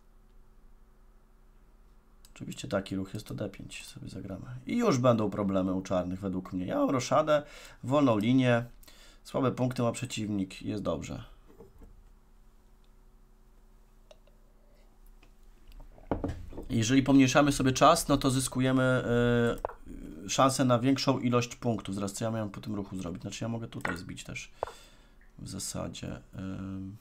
Oczywiście taki ruch jest to D pięć. Sobie zagramy. I już będą problemy u czarnych według mnie. Ja mam roszadę, wolną linię. Słabe punkty ma przeciwnik. Jest dobrze. Jeżeli pomniejszamy sobie czas, no to zyskujemy yy, szansę na większą ilość punktów. Zaraz co ja miałem po tym ruchu zrobić? Znaczy ja mogę tutaj zbić też w zasadzie. Yy.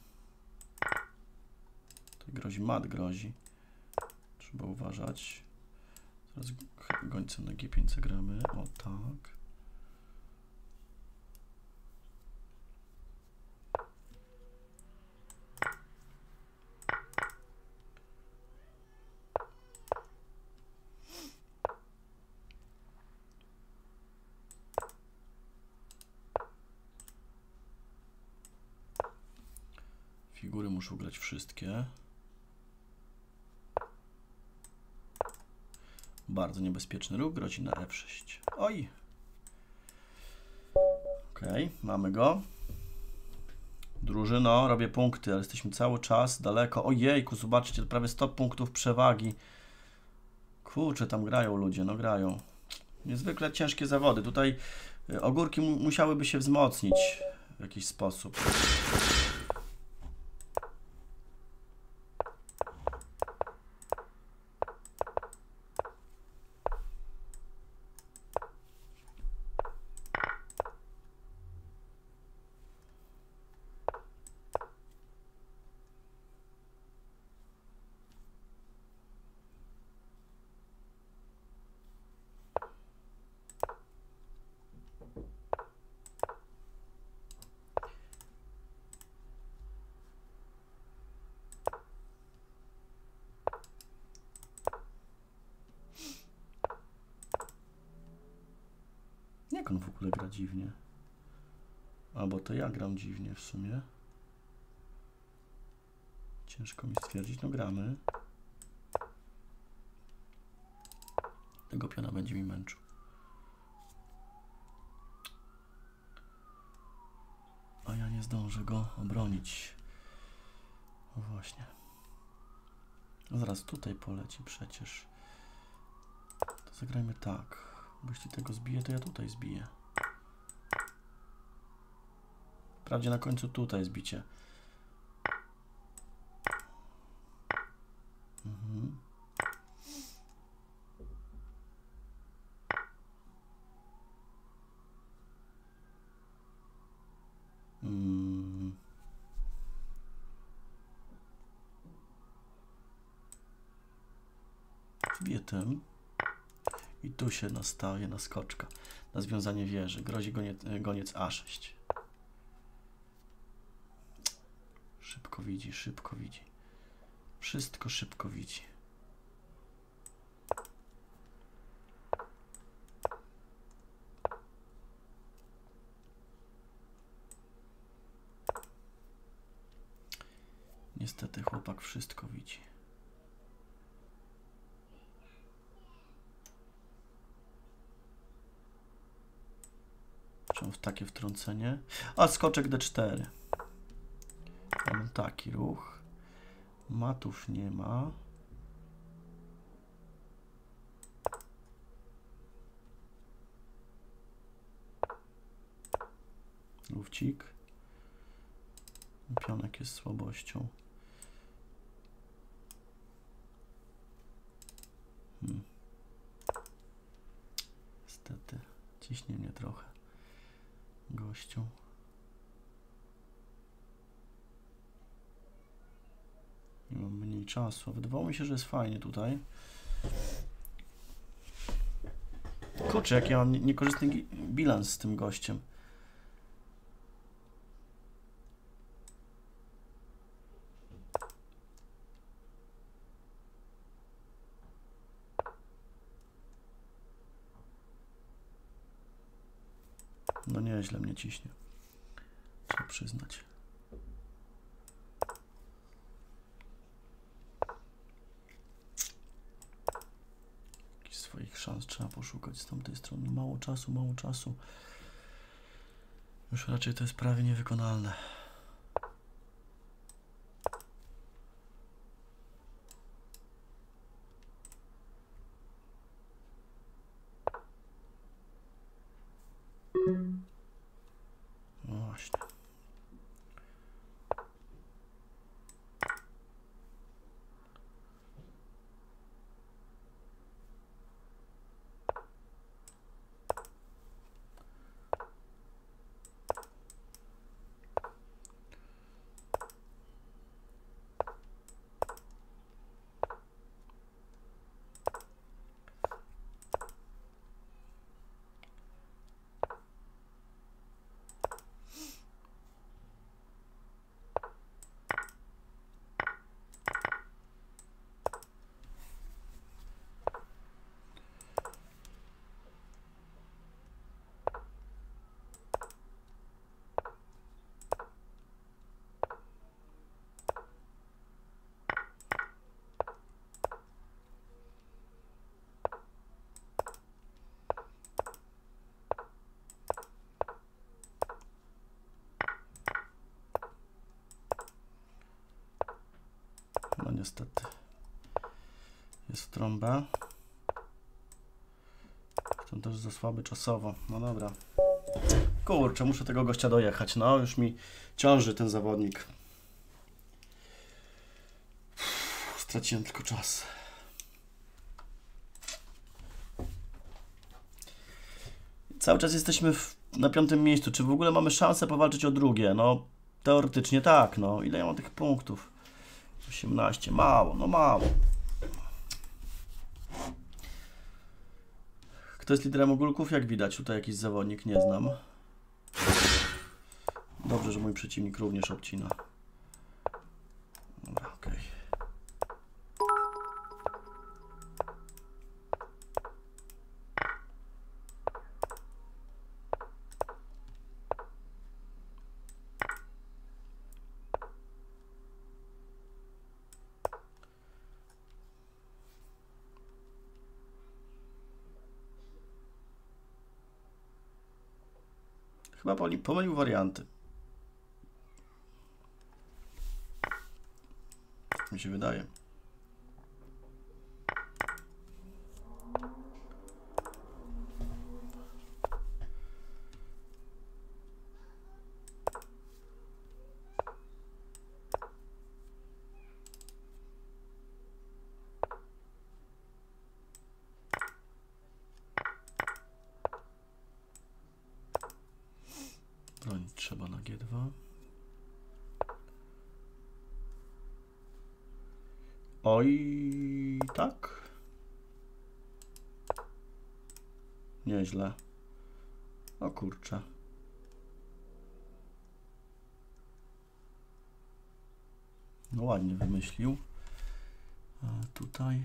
Tutaj grozi mat, grozi. Trzeba uważać. Teraz gońcem na G pięć zagramy. O tak. Figury muszą grać wszystkie. Bardzo niebezpieczny ruch, grozi na F sześć. Oj! Ok, mamy go. Drużyno, robię punkty, ale jesteśmy cały czas daleko. Ojejku, zobaczcie, prawie sto punktów przewagi. Kurczę, tam grają ludzie, no grają. Niezwykle ciężkie zawody. Tutaj ogórki mu musiałyby się wzmocnić w jakiś sposób. Jak on w ogóle gra dziwnie? Albo to ja gram dziwnie w sumie. Ciężko mi stwierdzić. No gramy. Tego piona będzie mi męczył. A ja nie zdążę go obronić. No właśnie. No zaraz tutaj poleci przecież. To zagrajmy tak. Bo jeśli tego zbiję, to ja tutaj zbiję. Wprawdzie na końcu tutaj zbicie. Mhm. bije tym. I tu się nastaje na skoczka. Na związanie wieży. Grozi goniec, goniec A sześć. Szybko widzi, szybko widzi. Wszystko szybko widzi. Niestety chłopak wszystko widzi. Czemu w takie wtrącenie? A skoczek D cztery. Mam taki ruch. Matów nie ma. Lufcik. Pionek jest słabością. Hmm. Niestety. Ciśnie mnie trochę. Gościu. Nie mam mniej czasu. Wydawało mi się, że jest fajnie tutaj. Kurczę, jaki ja mam niekorzystny bilans z tym gościem. No nieźle mnie ciśnie. Trzeba przyznać. Jakichś swoich szans trzeba poszukać z tamtej strony. Mało czasu, mało czasu. Już raczej to jest prawie niewykonalne. No właśnie. No niestety. Jest w trąbę. Ten też za słaby czasowo. No dobra. Kurczę, muszę tego gościa dojechać. No, już mi ciąży ten zawodnik. Uff, straciłem tylko czas. Cały czas jesteśmy w, na piątym miejscu. Czy w ogóle mamy szansę powalczyć o drugie? No, teoretycznie tak. No, ile ja mam tych punktów? osiemnaście. Mało, no mało. Kto jest liderem ogórków? Jak widać, tutaj jakiś zawodnik, nie znam. Dobrze, że mój przeciwnik również obcina. Dobra, okej. Okay. Chyba pomylił warianty. Mi się wydaje. Bronić trzeba na G dwa. Oj, tak. nieźle. O kurczę. No ładnie wymyślił. A tutaj.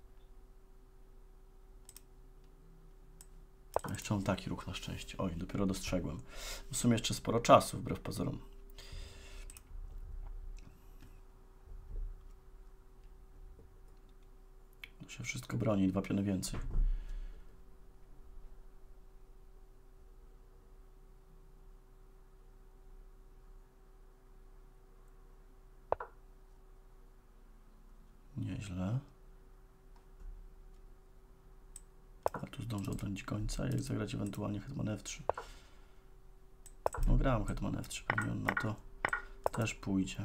Jeszcze mam taki ruch na szczęście. Oj, dopiero dostrzegłem. W sumie jeszcze sporo czasu, wbrew pozorom. To się wszystko broni, dwa piony więcej. Nieźle. A tu zdążę obronić końca, jak zagrać ewentualnie hetman F trzy. No grałem hetman F trzy, pewnie on na to też pójdzie.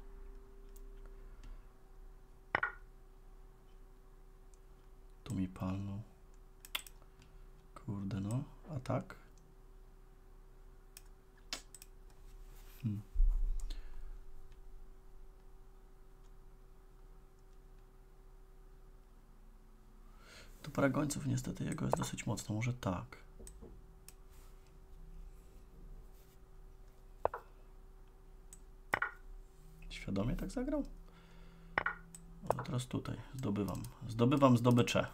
Tu mi palnął. Kurde no, a tak? Hmm. To para gońców niestety jego jest dosyć mocno, może tak. Świadomie tak zagrał? A teraz tutaj zdobywam. Zdobywam zdobycze.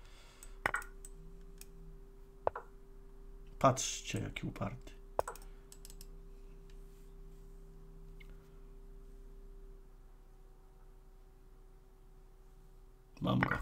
Patrzcie, jaki uparty. Mam go.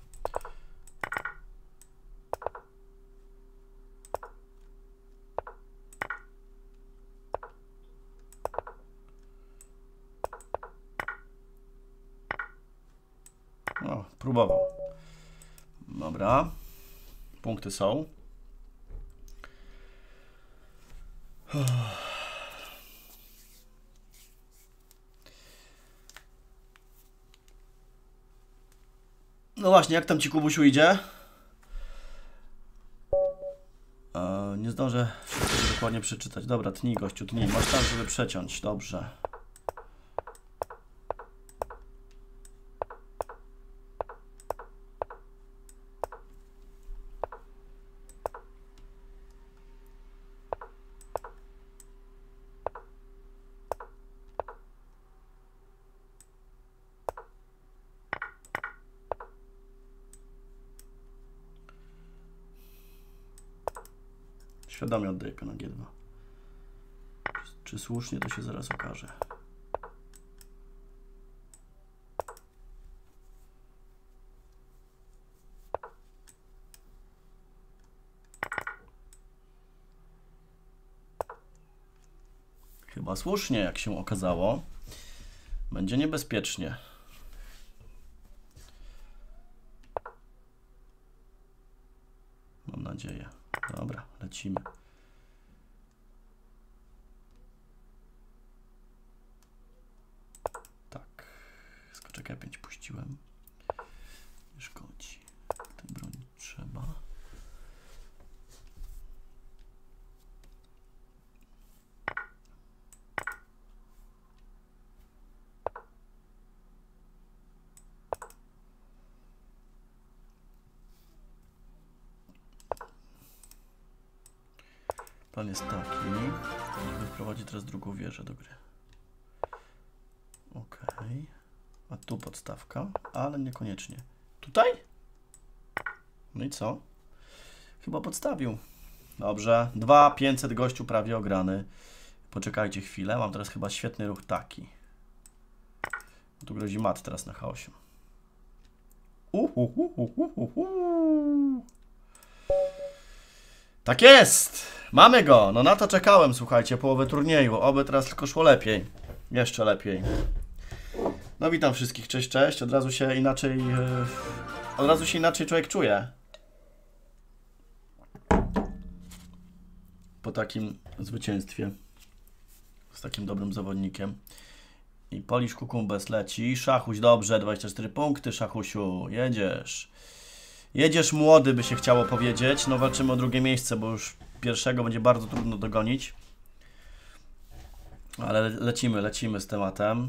O, próbował. Dobra. Punkty są. No właśnie, jak tam ci, Kubusiu, idzie? E, nie zdążę wszystkiego dokładnie przeczytać. Dobra, tnij, gościu, tnij. Masz tam, żeby przeciąć. Dobrze. Świadomie oddaję piona G dwa. Czy, czy słusznie, to się zaraz okaże. Chyba słusznie, jak się okazało. Będzie niebezpiecznie. Mam nadzieję. Dobra, lecimy. Tak. Skoczek E pięć puściłem. Nie szkodzi. Tej broni trzeba. Plan jest taki, żeby wprowadzić teraz drugą wieżę do gry. Ok. A tu podstawka, ale niekoniecznie. Tutaj? No i co? Chyba podstawił. Dobrze. dwa pięćset gościu prawie ograny. Poczekajcie chwilę. Mam teraz chyba świetny ruch taki. Tu grozi mat teraz na H osiem. Uhuhuhuhuhu. Tak jest! Mamy go! No na to czekałem, słuchajcie, połowę turnieju. Oby teraz tylko szło lepiej. Jeszcze lepiej. No witam wszystkich, cześć, cześć. Od razu się inaczej... Yy, od razu się inaczej człowiek czuje. Po takim zwycięstwie. Z takim dobrym zawodnikiem. I Polish Kukumbes leci. Szachuś, dobrze, dwadzieścia cztery punkty, Szachusiu. Jedziesz. Jedziesz młody, by się chciało powiedzieć. No walczymy o drugie miejsce, bo już pierwszego będzie bardzo trudno dogonić. Ale lecimy, lecimy z tematem.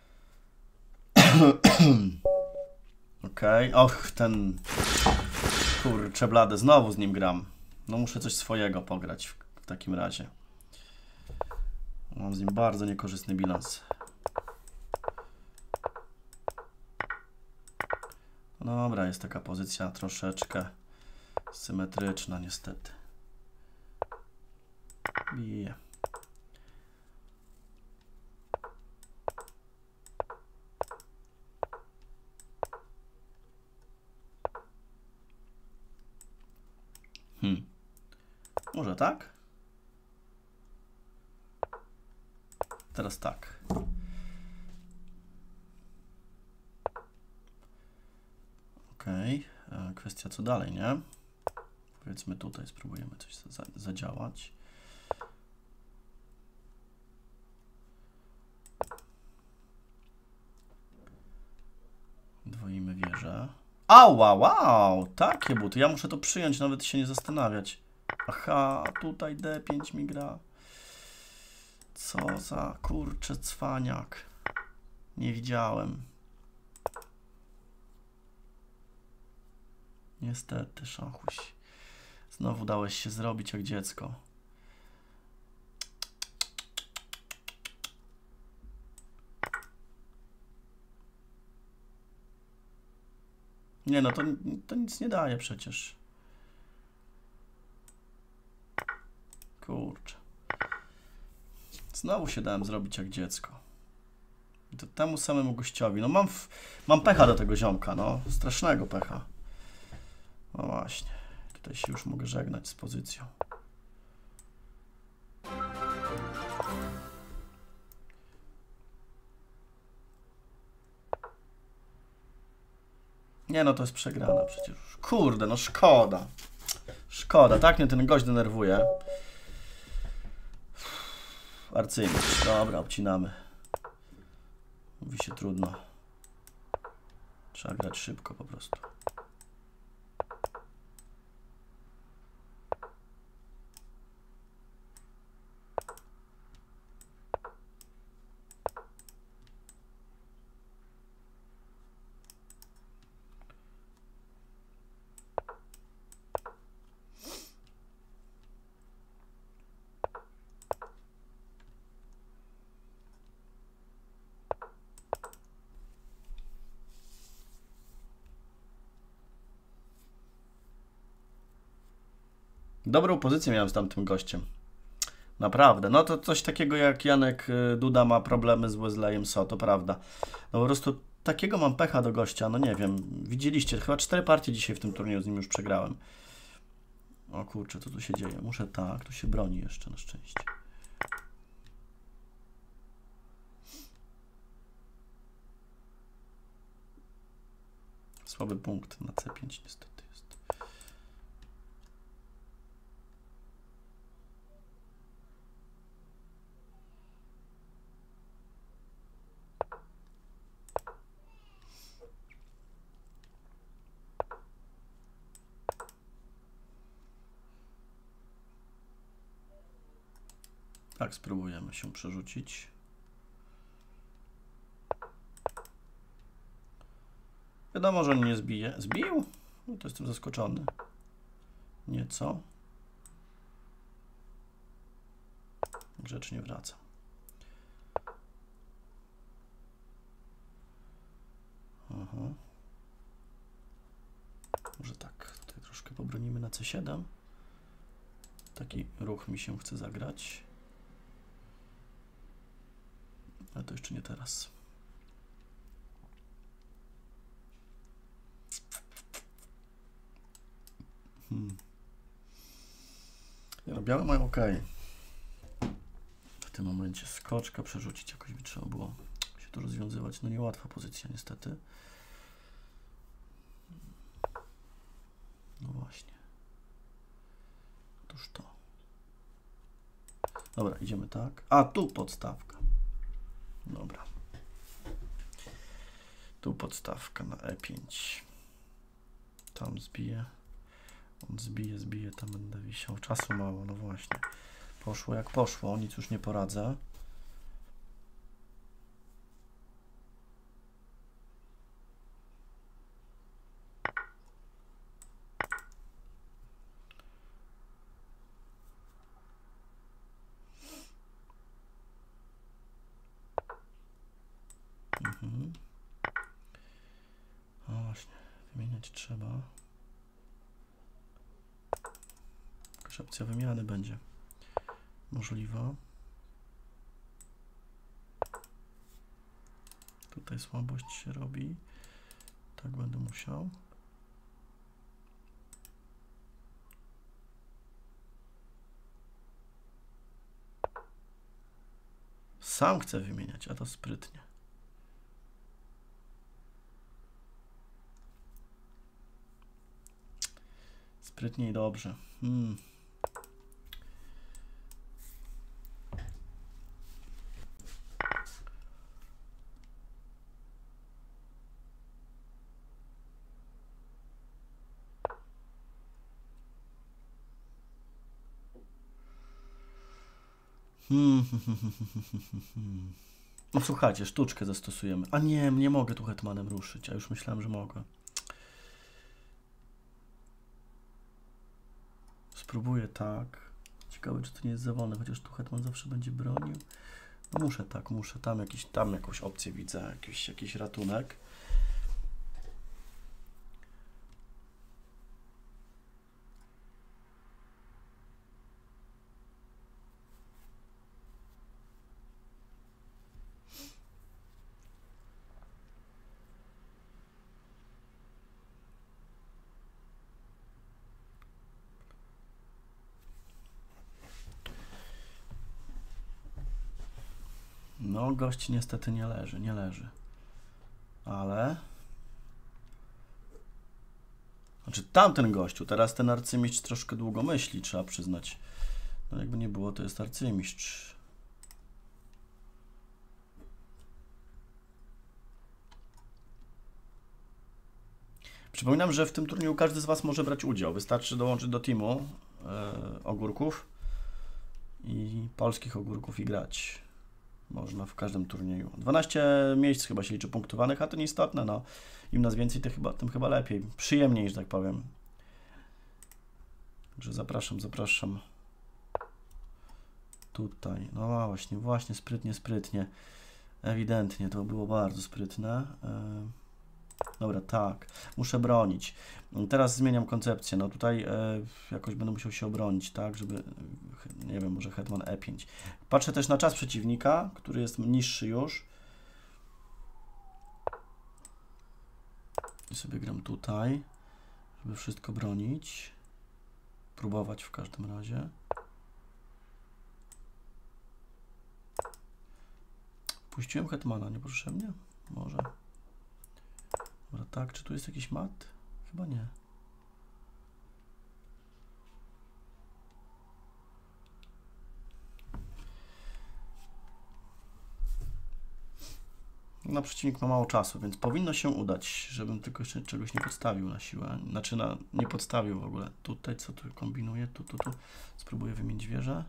Okej, okay. Och, ten Kurczę blade, znowu z nim gram. No muszę coś swojego pograć w, w takim razie. Mam z nim bardzo niekorzystny bilans. No dobra, jest taka pozycja troszeczkę symetryczna niestety. Bije. Hmm. Może tak? Teraz tak. Okej. Okay. Kwestia co dalej, nie? Powiedzmy tutaj spróbujemy coś za, zadziałać. Dwoimy wieżę. Ała, wow! Takie buty. Ja muszę to przyjąć, nawet się nie zastanawiać. Aha, tutaj D pięć mi gra. Co za kurczę cwaniak. Nie widziałem. Niestety, szachuś. Znowu dałeś się zrobić jak dziecko. Nie no, to, to nic nie daje przecież. Kurczę. Znowu się dałem zrobić jak dziecko. I to temu samemu gościowi. No mam, w, mam pecha do tego ziomka, no. Strasznego pecha. No właśnie. Tutaj się już mogę żegnać z pozycją. Nie no, to jest przegrana przecież. Kurde, no szkoda. Szkoda, tak mnie ten gość denerwuje. Arcymistrz, dobra, obcinamy. Mówi się trudno. Trzeba grać szybko po prostu. Dobrą pozycję miałem z tamtym gościem. Naprawdę. No to coś takiego jak Janek Duda ma problemy z Wesleyem So, to prawda. No po prostu takiego mam pecha do gościa, no nie wiem. Widzieliście, chyba cztery partie dzisiaj w tym turnieju z nim już przegrałem. O kurczę, co tu się dzieje? Muszę tak, tu się broni jeszcze na szczęście. Słaby punkt na C pięć niestety jest. Tak, spróbujemy się przerzucić. Wiadomo, że on nie zbije. Zbił? No to jestem zaskoczony. Nieco. Grzecznie wracam. Aha. Może tak, tutaj troszkę pobronimy na C siedem. Taki ruch mi się chce zagrać. Ale to jeszcze nie teraz. Hmm. Ja, białe mają ok. W tym momencie skoczka przerzucić jakoś by trzeba było się to rozwiązywać. No niełatwa pozycja niestety. No właśnie. Otóż to. Dobra, idziemy tak. A, tu podstawka. Dobra. Tu podstawka na E pięć. Tam zbije. On zbije, zbije, tam będę wisiał. Czasu mało, no właśnie. Poszło jak poszło, nic już nie poradzę. Mhm. O właśnie, wymieniać trzeba. Jakaś opcja wymiany będzie możliwa. Tutaj słabość się robi. Tak będę musiał. Sam chcę wymieniać, a to sprytnie. Sprytnie i dobrze. Hmm. Hmm. No słuchajcie, sztuczkę zastosujemy. A nie, nie mogę tu hetmanem ruszyć, a już myślałem, że mogę. Spróbuję tak. Ciekawe, czy to nie jest za wolne, chociaż tu hetman zawsze będzie bronił. No muszę tak, muszę. Tam, jakiś, tam jakąś opcję widzę, jakiś, jakiś ratunek. No, gość niestety nie leży, nie leży. Ale... Znaczy tamten gościu, teraz ten arcymistrz troszkę długo myśli, trzeba przyznać. No jakby nie było, to jest arcymistrz. Przypominam, że w tym turnieju każdy z Was może brać udział. Wystarczy dołączyć do teamu e, ogórków i polskich ogórków i grać. Można w każdym turnieju. dwanaście miejsc chyba się liczy punktowanych, a to nieistotne. No. Im nas więcej, tym chyba, tym chyba lepiej. Przyjemniej, że tak powiem. Także zapraszam, zapraszam. Tutaj. No właśnie, właśnie, sprytnie, sprytnie. Ewidentnie, to było bardzo sprytne. E, Dobra, tak. Muszę bronić. Teraz zmieniam koncepcję. No tutaj e, jakoś będę musiał się obronić, tak, żeby, nie wiem, może hetman e pięć. Patrzę też na czas przeciwnika, który jest niższy już. I sobie gram tutaj, żeby wszystko bronić. Próbować w każdym razie. Puściłem hetmana niepotrzebnie? Może. Dobra, tak, czy tu jest jakiś mat? Chyba nie. No, przeciwnik ma mało czasu, więc powinno się udać, żebym tylko jeszcze czegoś nie podstawił na siłę. Znaczy, na, nie podstawił w ogóle. Tutaj, co tu kombinuję? Tu, tu, tu. Spróbuję wymienić wieżę.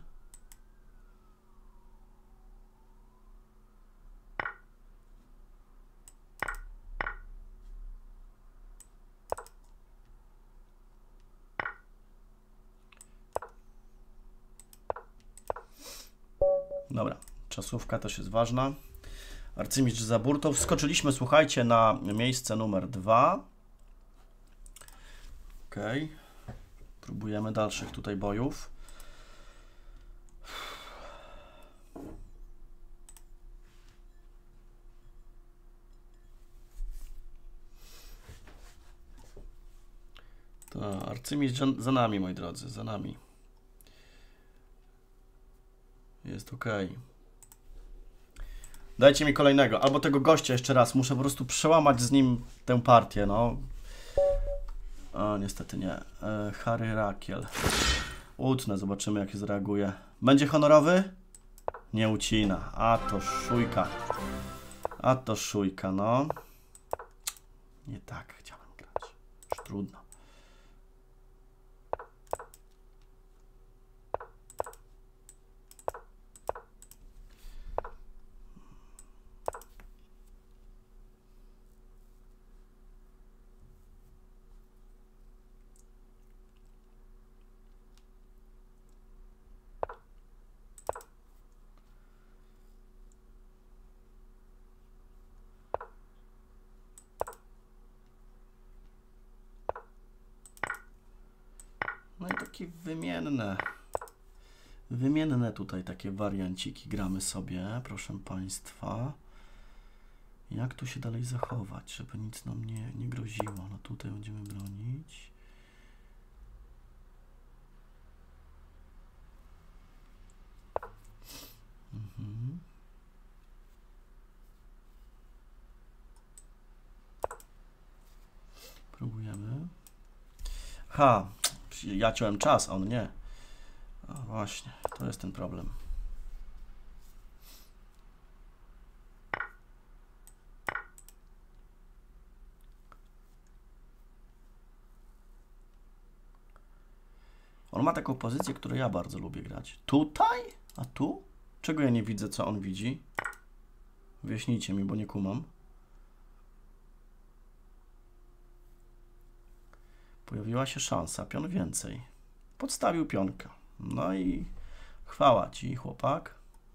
Dobra, czasówka też jest ważna. Arcymistrz za burtą. Wskoczyliśmy, słuchajcie, na miejsce numer dwa. Ok. Próbujemy dalszych tutaj bojów. To arcymistrz za nami, moi drodzy, za nami. Jest ok. Dajcie mi kolejnego. Albo tego gościa jeszcze raz. Muszę po prostu przełamać z nim tę partię, no. O, niestety nie. E, Harry Rakiel. Utnę, zobaczymy jak się zareaguje. Będzie honorowy? Nie ucina. A to szujka. A to szujka, no. Nie tak chciałem grać. Już trudno. takie wymienne. Wymienne tutaj takie warianciki gramy sobie, proszę Państwa. Jak tu się dalej zachować, żeby nic nam nie, nie groziło? No tutaj będziemy bronić. Mhm. Próbujemy. Ha, ja ciąłem czas, a on nie. A właśnie, to jest ten problem. On ma taką pozycję, którą ja bardzo lubię grać. Tutaj? A tu? Czego ja nie widzę, co on widzi? Wyjaśnijcie mi, bo nie kumam. Pojawiła się szansa, pion więcej. Podstawił pionkę. No i chwała Ci, chłopak.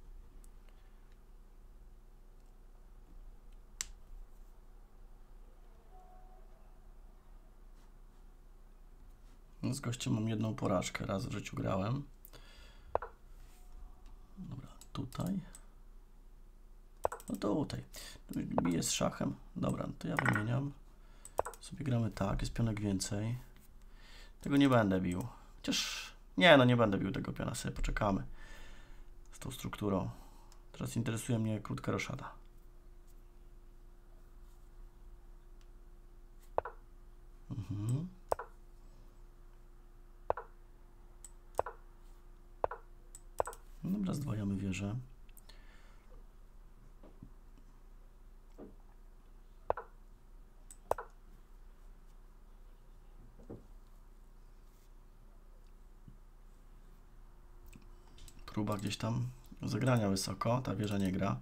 Z gościem mam jedną porażkę, raz w życiu grałem. Dobra, tutaj. No tutaj. Bije z szachem. Dobra, to ja wymieniam. Sobie gramy tak, jest pionek więcej. Tego nie będę bił. Chociaż nie, no nie będę bił tego piona, sobie poczekamy z tą strukturą. Teraz interesuje mnie krótka roszada. Mhm. Dobra, zdwajamy wieżę. Próba gdzieś tam zagrania wysoko, ta wieża nie gra.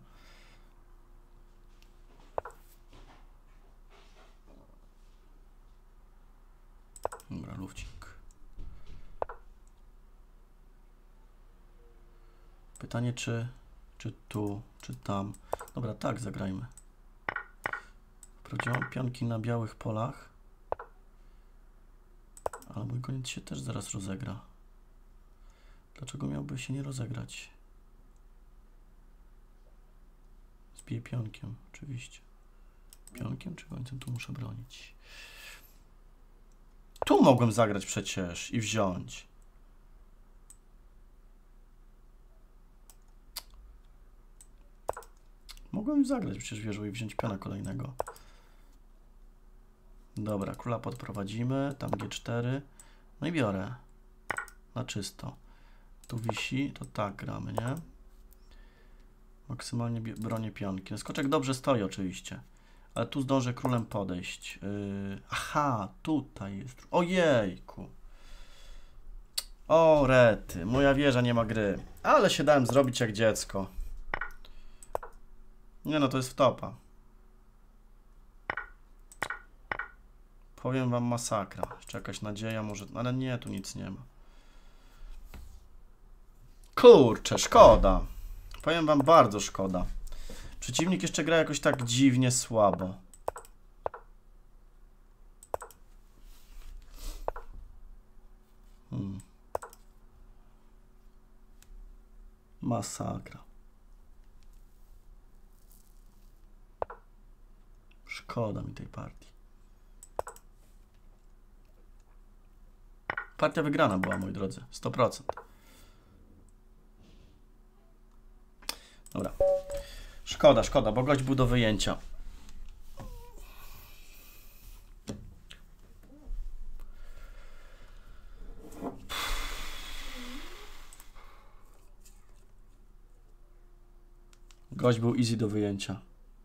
Dobra, lufcik. Pytanie, czy, czy tu, czy tam. Dobra, tak, zagrajmy. Wprowadziłam pionki na białych polach. Ale mój koniec się też zaraz rozegra. Dlaczego miałby się nie rozegrać? Zbiję pionkiem, oczywiście. Pionkiem czy końcem? Tu muszę bronić. Tu mogłem zagrać przecież i wziąć. Mogłem zagrać przecież wieżą i wziąć piona kolejnego. Dobra, króla podprowadzimy. Tam G cztery. No i biorę. Na czysto. Tu wisi, to tak gramy, nie? Maksymalnie bronię pionki. No skoczek dobrze stoi oczywiście. Ale tu zdążę królem podejść. Yy, aha, tutaj jest. Ojejku. O, rety. Moja wieża nie ma gry. Ale się dałem zrobić jak dziecko. Nie no, to jest wtopa. Powiem wam, masakra. Jeszcze jakaś nadzieja może... Ale nie, tu nic nie ma. Kurczę, szkoda. Powiem wam, bardzo szkoda. Przeciwnik jeszcze gra jakoś tak dziwnie słabo. Hmm. Masakra. Szkoda mi tej partii. Partia wygrana była, moi drodzy. sto procent. Dobra. Szkoda, szkoda, bo gość był do wyjęcia. Gość był easy do wyjęcia.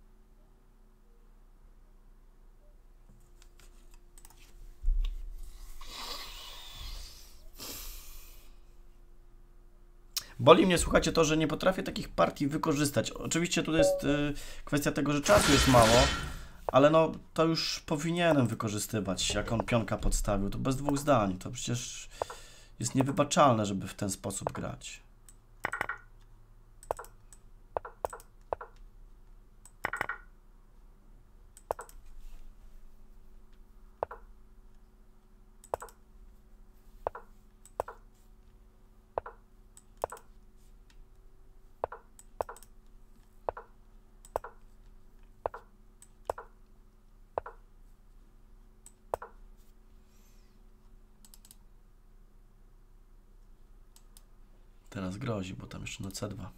Boli mnie, słuchajcie, to, że nie potrafię takich partii wykorzystać. Oczywiście tu jest y, kwestia tego, że czasu jest mało, ale no to już powinienem wykorzystywać, jak on pionka podstawił. To bez dwóch zdań. To przecież jest niewybaczalne, żeby w ten sposób grać. Teraz grozi, bo tam jeszcze na C dwa.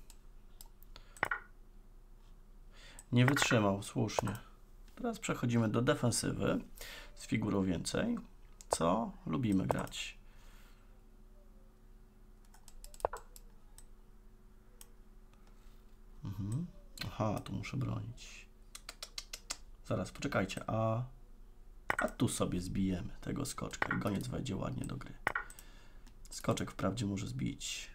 Nie wytrzymał, słusznie. Teraz przechodzimy do defensywy z figurą więcej, co lubimy grać. Mhm. Aha, tu muszę bronić. Zaraz, poczekajcie, a, a tu sobie zbijemy tego skoczka i goniec wejdzie ładnie do gry. Skoczek wprawdzie może zbić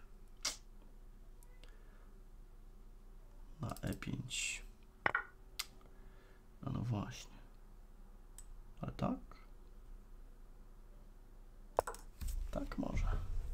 na E pięć. No, no właśnie. Ale tak? Tak może.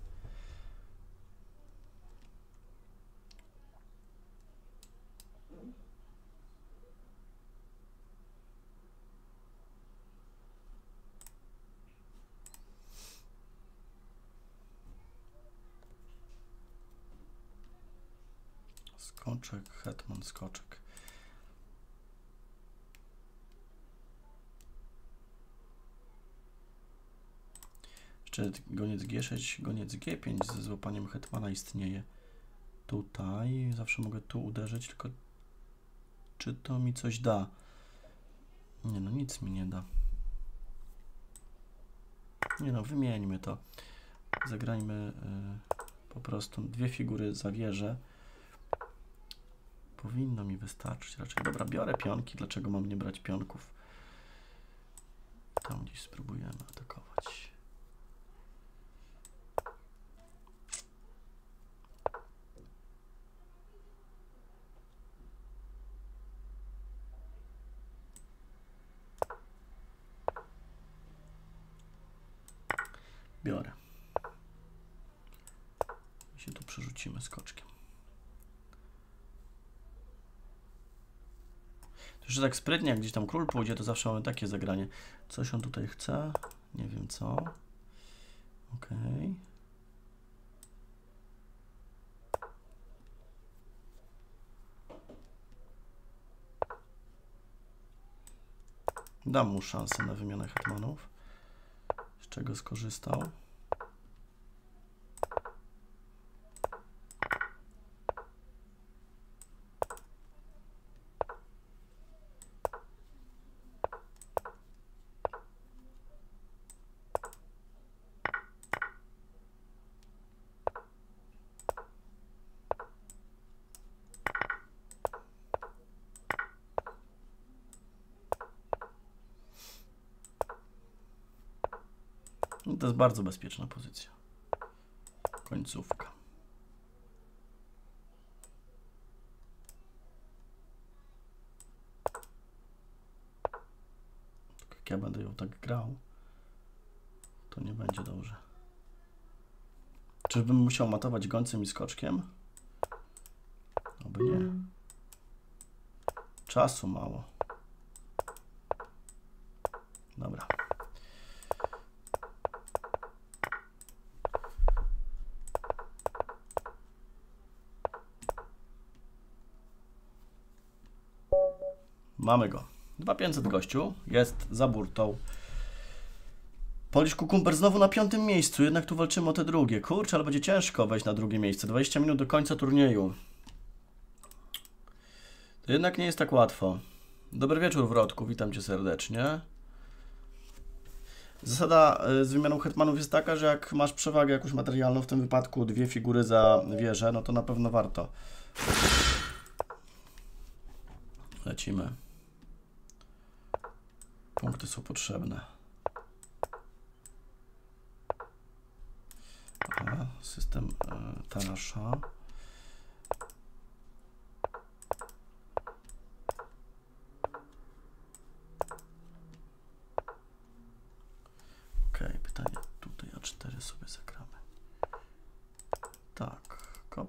Skoczek, hetman, skoczek. Jeszcze goniec G sześć, goniec G pięć ze złapaniem hetmana istnieje. Tutaj zawsze mogę tu uderzyć, tylko czy to mi coś da? Nie no, nic mi nie da. Nie no, wymieńmy to. Zagrajmy y, po prostu dwie figury za wieżę. Powinno mi wystarczyć raczej. Dobra, biorę pionki. Dlaczego mam nie brać pionków? Tam gdzieś spróbujemy atakować. Biorę. I się tu przerzucimy skoczkiem. Że tak sprytnie, jak gdzieś tam król pójdzie, to zawsze mamy takie zagranie. Coś on tutaj chce? Nie wiem co. Ok. Dam mu szansę na wymianę hetmanów. Z czego skorzystał. To jest bardzo bezpieczna pozycja. Końcówka. Jak ja będę ją tak grał, to nie będzie dobrze. Czyżbym musiał matować gońcem i skoczkiem? Oby nie. Czasu mało. Dobra. Mamy go. dwa tysiące pięćset gościu. Jest za burtą. Polish Kukumber znowu na piątym miejscu. Jednak tu walczymy o te drugie. Kurczę, ale będzie ciężko wejść na drugie miejsce. dwadzieścia minut do końca turnieju. To jednak nie jest tak łatwo. Dobry wieczór, Wrodku. Witam Cię serdecznie. Zasada z wymianą hetmanów jest taka, że jak masz przewagę jakąś materialną, w tym wypadku dwie figury za wieżę, no to na pewno warto. Lecimy. Punkty są potrzebne. Aha, system e, Tarasza. Ok, pytanie tutaj A cztery sobie zagramy. Tak, kop.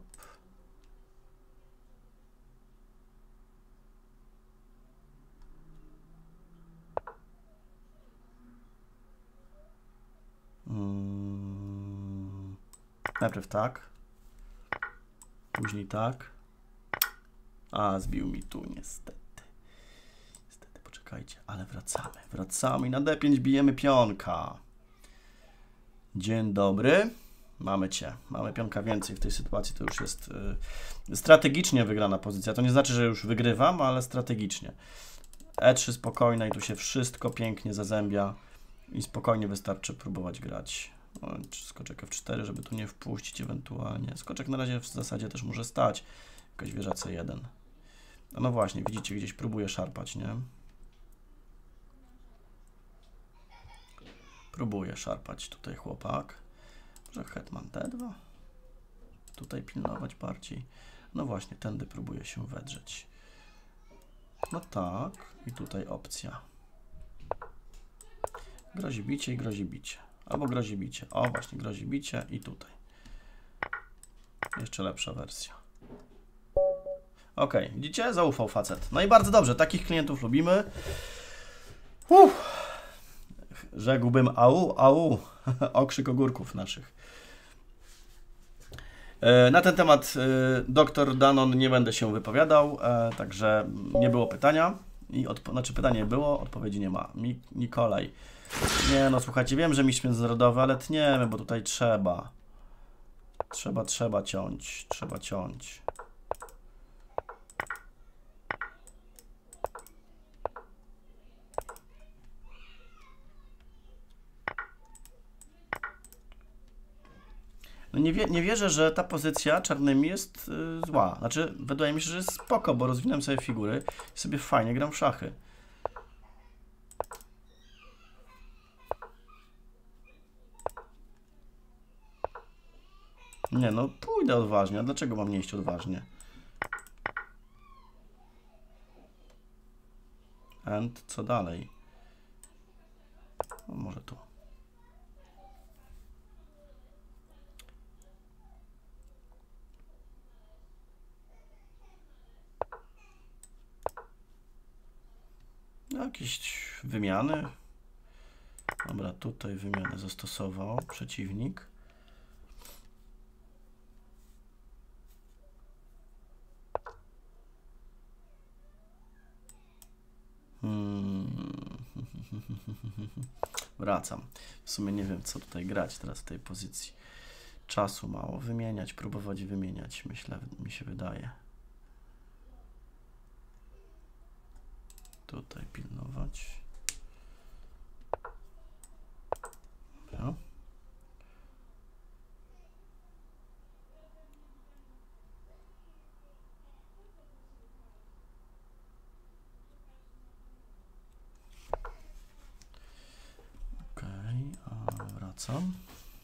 Hmm. Najpierw tak. Później tak. A, zbił mi tu niestety. Niestety, poczekajcie, ale wracamy. Wracamy i na D pięć bijemy pionka. Dzień dobry. Mamy cię. Mamy pionka więcej w tej sytuacji. To już jest y, strategicznie wygrana pozycja. To nie znaczy, że już wygrywam, ale strategicznie. E trzy spokojne i tu się wszystko pięknie zazębia i spokojnie wystarczy próbować grać. No, skoczek F cztery, żeby tu nie wpuścić ewentualnie. Skoczek na razie w zasadzie też może stać. Jakaś wieża C jeden. No, no właśnie, widzicie, gdzieś próbuje szarpać, nie? Próbuje szarpać tutaj chłopak. Może hetman D dwa? Tutaj pilnować bardziej. No właśnie, tędy próbuje się wedrzeć. No tak. I tutaj opcja. Grozi bicie i grozi bicie. Albo grozi bicie. O, właśnie, grozi bicie i tutaj. Jeszcze lepsza wersja. Ok, widzicie? Zaufał facet. No i bardzo dobrze, takich klientów lubimy. Uff. Rzekłbym au, au. Okrzyk ogórków naszych. Na ten temat doktor Danon nie będę się wypowiadał, także nie było pytania. I znaczy pytanie było, odpowiedzi nie ma. Mi Nikolaj. Nie no, słuchajcie, wiem, że mistrz międzynarodowy, ale tniemy, bo tutaj trzeba. Trzeba, trzeba ciąć. Trzeba ciąć. No nie, wie, nie wierzę, że ta pozycja czarnymi jest yy, zła. Znaczy, wydaje mi się, że jest spoko, bo rozwinę sobie figury i sobie fajnie gram w szachy. Nie no, pójdę odważnie. A dlaczego mam nie iść odważnie? And co dalej? No, może tu. Jakieś wymiany. Dobra, tutaj wymianę zastosował przeciwnik. Hmm. Wracam. W sumie nie wiem, co tutaj grać teraz w tej pozycji. Czasu mało. Wymieniać, próbować wymieniać, myślę, mi się wydaje. Tutaj pilnować. Dobra. Okej, a wracam.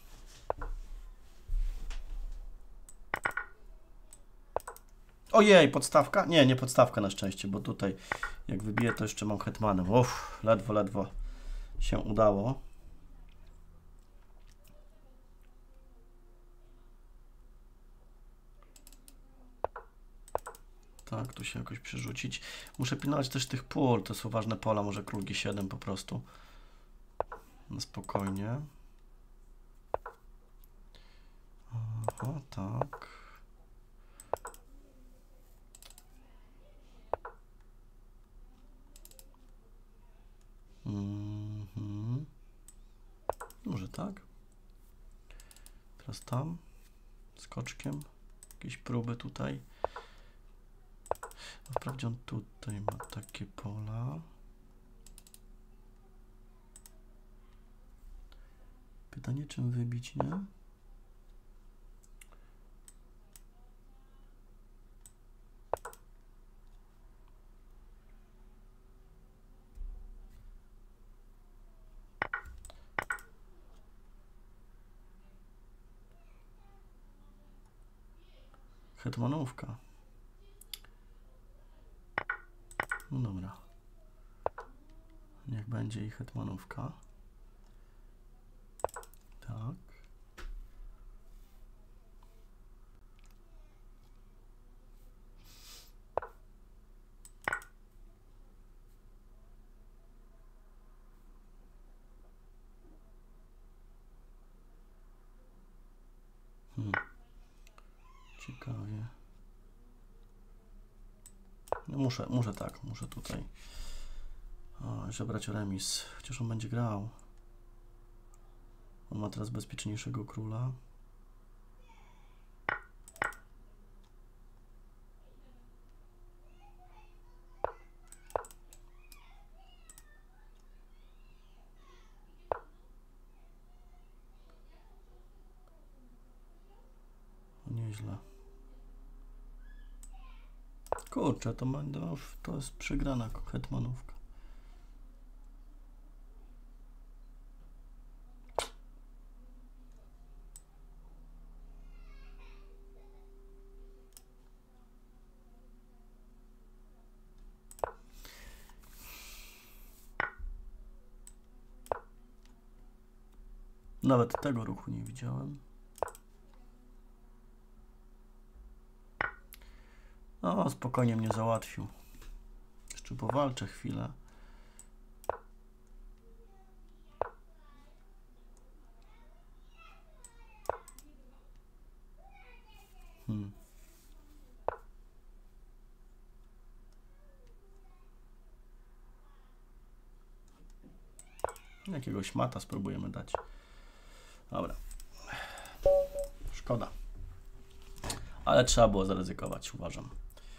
Ojej, podstawka? Nie, nie podstawka na szczęście, bo tutaj jak wybiję, to jeszcze mam hetmanem. Uff, ledwo, ledwo się udało. Tak, tu się jakoś przerzucić. Muszę pilnować też tych pól, to są ważne pola, może król G siedem po prostu. No spokojnie. Aha, tak. Mhm. Może tak. Teraz tam. Skoczkiem. Jakieś próby tutaj. No, wprawdzie on tutaj ma takie pola. Pytanie, czym wybić, nie? Hetmanówka. No dobra. Niech będzie i hetmanówka. Tak. Hmm. Ciekawie. No muszę, muszę tak, muszę tutaj o, jeszcze brać remis, chociaż on będzie grał. On ma teraz bezpieczniejszego króla. nieźle. Kurczę, to, będą, to jest przegrana hetmanówka. Nawet tego ruchu nie widziałem. No, spokojnie mnie załatwił. Jeszcze powalczę chwilę. Hmm. Jakiegoś mata spróbujemy dać. Dobra. Szkoda. Ale trzeba było zaryzykować, uważam.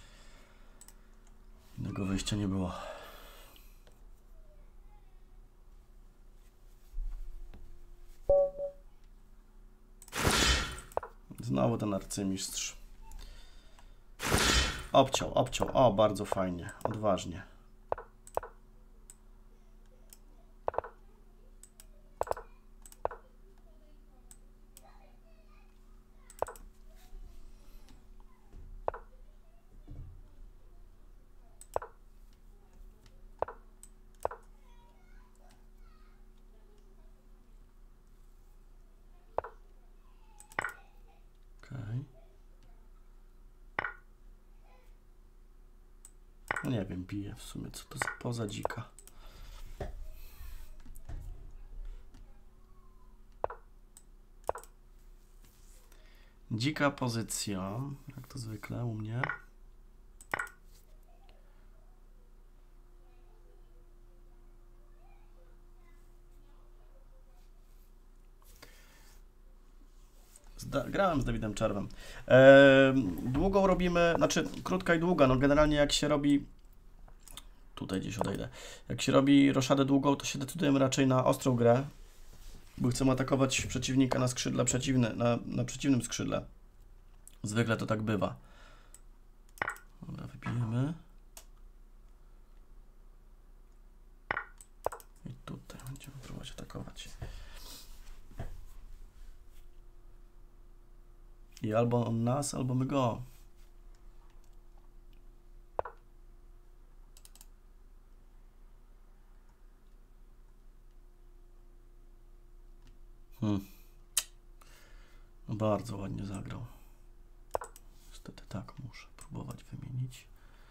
Innego wyjścia nie było. Znowu ten arcymistrz. Obciął, obciął. O, bardzo fajnie. Odważnie. No nie wiem, bije w sumie, co to za poza dzika. Dzika pozycja, jak to zwykle u mnie. Zda grałem z Dawidem Czerwem. Eee, długą robimy, znaczy krótka i długa, no generalnie jak się robi, tutaj gdzieś odejdę, jak się robi roszadę długą, to się decydujemy raczej na ostrą grę, bo chcemy atakować przeciwnika na skrzydle przeciwne, na, na przeciwnym skrzydle. Zwykle to tak bywa. Dobra, wybijemy. I tutaj będziemy próbować atakować. I albo on nas, albo my go. Hmm. No bardzo ładnie zagrał. Niestety tak, muszę próbować wymienić.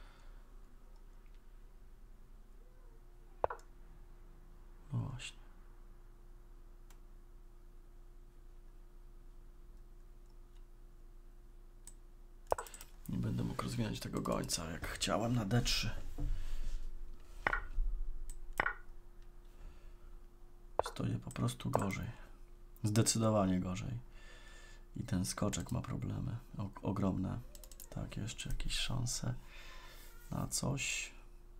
No właśnie. Nie będę mógł rozwinąć tego gońca, jak chciałem, na D trzy. Stoję po prostu gorzej. Zdecydowanie gorzej. I ten skoczek ma problemy. O, ogromne. Tak, jeszcze jakieś szanse na coś.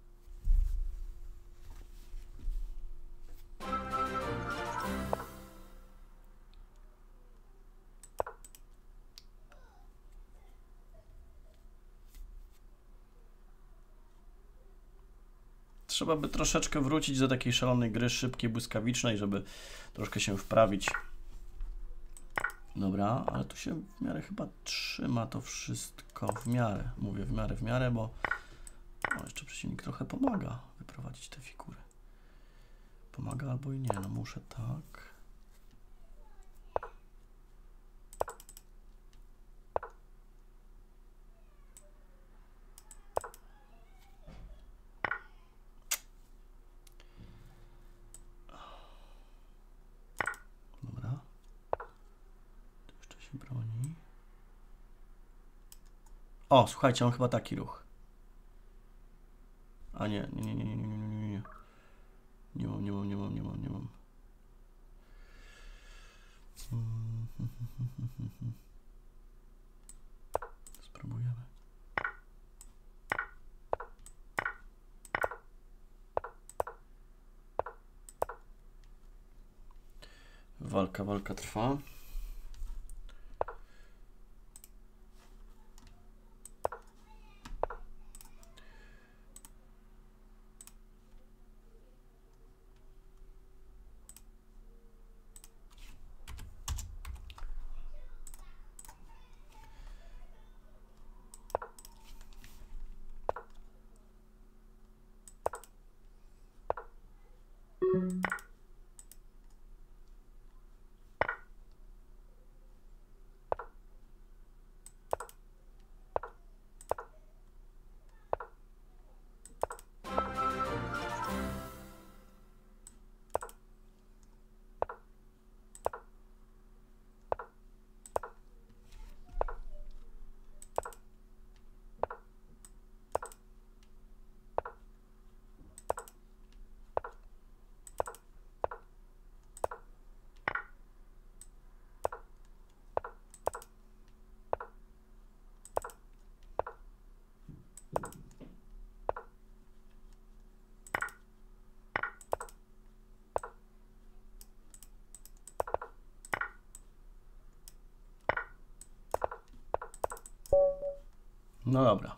Trzeba by troszeczkę wrócić do takiej szalonej gry, szybkiej, błyskawicznej, żeby troszkę się wprawić. Dobra, ale tu się w miarę chyba trzyma to wszystko w miarę. Mówię w miarę, w miarę, bo o, jeszcze przeciwnik trochę pomaga wyprowadzić te figury. Pomaga albo i nie, no muszę tak. Dobra. Tu jeszcze się broni. O, słuchajcie, mam chyba taki ruch. A nie, nie, nie, nie, nie, nie, nie, nie. Nie mam, nie mam, nie mam, nie mam, nie mam. Spróbujemy. Walka, walka trwa. No dobra.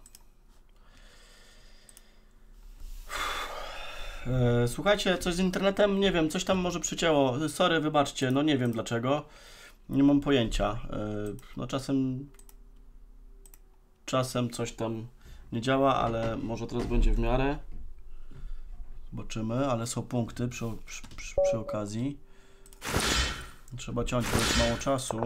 Słuchajcie, coś z internetem, nie wiem, coś tam może przycięło. Sorry, wybaczcie, no nie wiem dlaczego. Nie mam pojęcia. No czasem czasem coś tam nie działa, ale może teraz będzie w miarę. Zobaczymy, ale są punkty przy, przy, przy, przy okazji. Trzeba ciąć, bo jest mało czasu.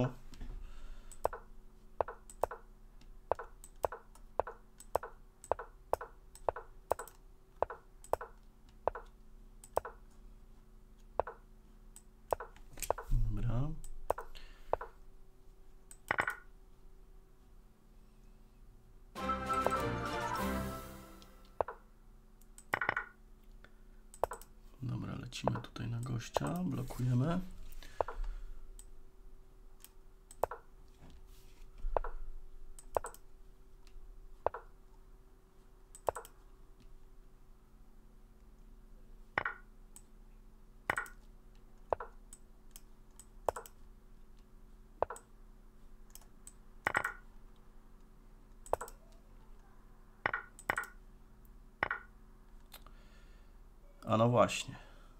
Dobra. Dobra, lecimy tutaj na gościa, blokujemy. A no właśnie.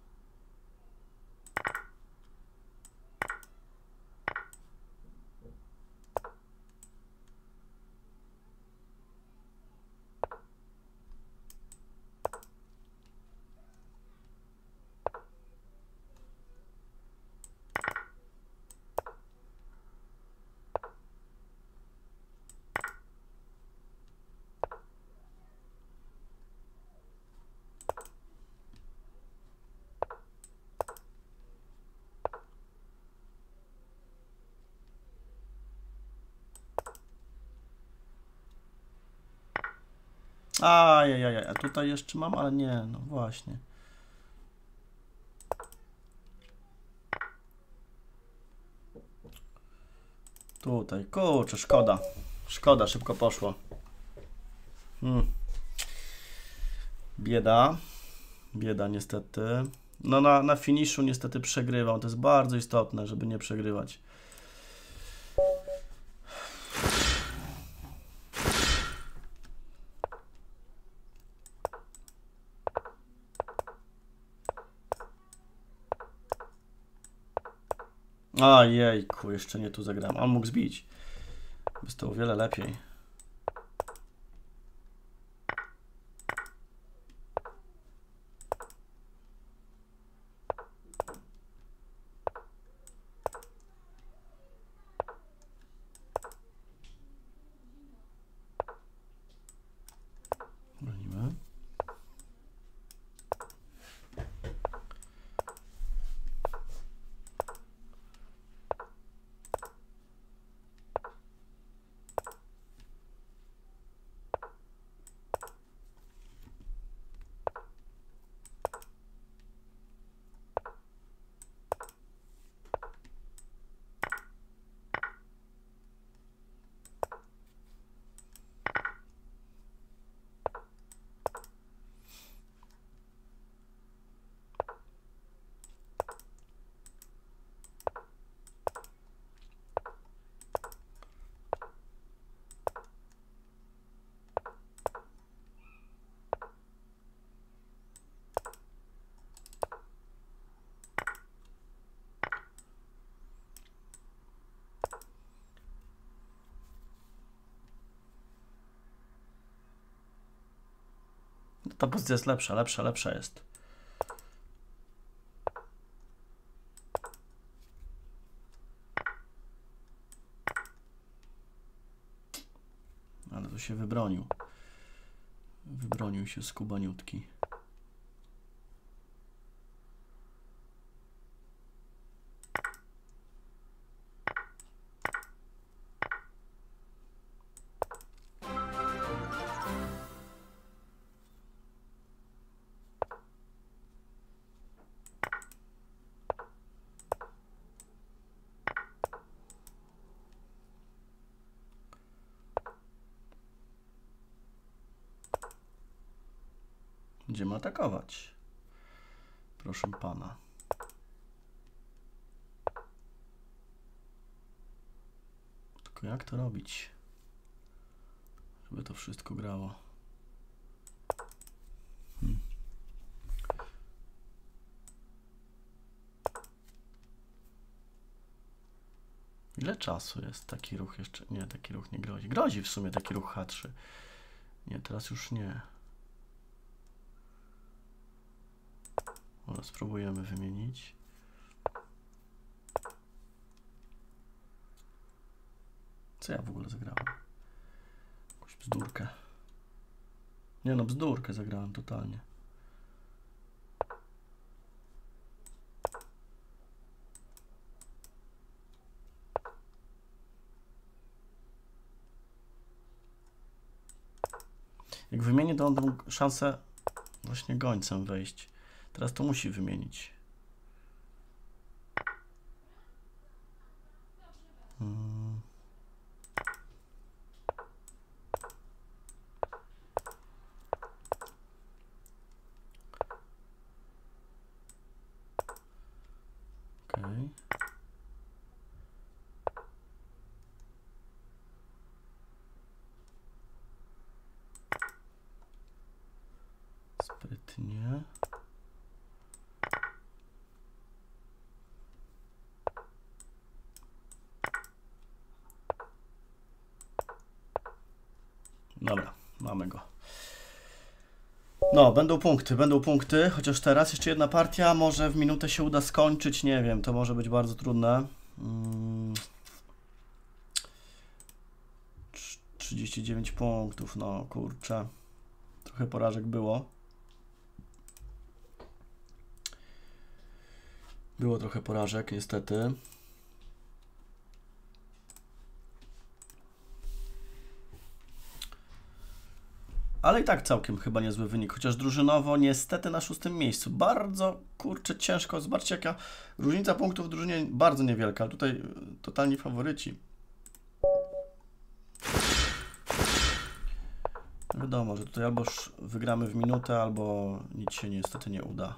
Ajajaj, a tutaj jeszcze mam, ale nie, no właśnie. Tutaj, kurczę, szkoda. Szkoda, szybko poszło. Hmm. Bieda. Bieda niestety. No na, na finiszu niestety przegrywam. To jest bardzo istotne, żeby nie przegrywać. A jejku, jeszcze nie tu zagrałem. On mógł zbić. Jest to o wiele lepiej. Bronimy. Ta pozycja jest lepsza, lepsza, lepsza jest. Ale to się wybronił. Wybronił się skubaniutki. Będziemy atakować. Proszę pana. Tylko jak to robić? by to wszystko grało. Hmm. Ile czasu jest taki ruch jeszcze? Nie, taki ruch nie grozi. Grozi w sumie taki ruch H trzy. Nie, teraz już nie. O, spróbujemy wymienić. Co ja w ogóle zagrałem? Jakąś bzdurkę. Nie no, bzdurkę zagrałem totalnie. Jak wymienię, to on tam szansę właśnie gońcem wejść. Teraz to musi wymienić. Hmm. Okej. Sprytnie. Dobra, mamy go. No, będą punkty, będą punkty, chociaż teraz jeszcze jedna partia, może w minutę się uda skończyć, nie wiem, to może być bardzo trudne. Hmm. trzydzieści dziewięć punktów, no kurczę, trochę porażek było. Było trochę porażek, niestety. Ale i tak całkiem chyba niezły wynik, chociaż drużynowo niestety na szóstym miejscu. Bardzo, kurczę, ciężko. Zobaczcie, jaka różnica punktów w drużynie, bardzo niewielka. Tutaj totalni faworyci. Wiadomo, że tutaj albo już wygramy w minutę, albo nic się niestety nie uda.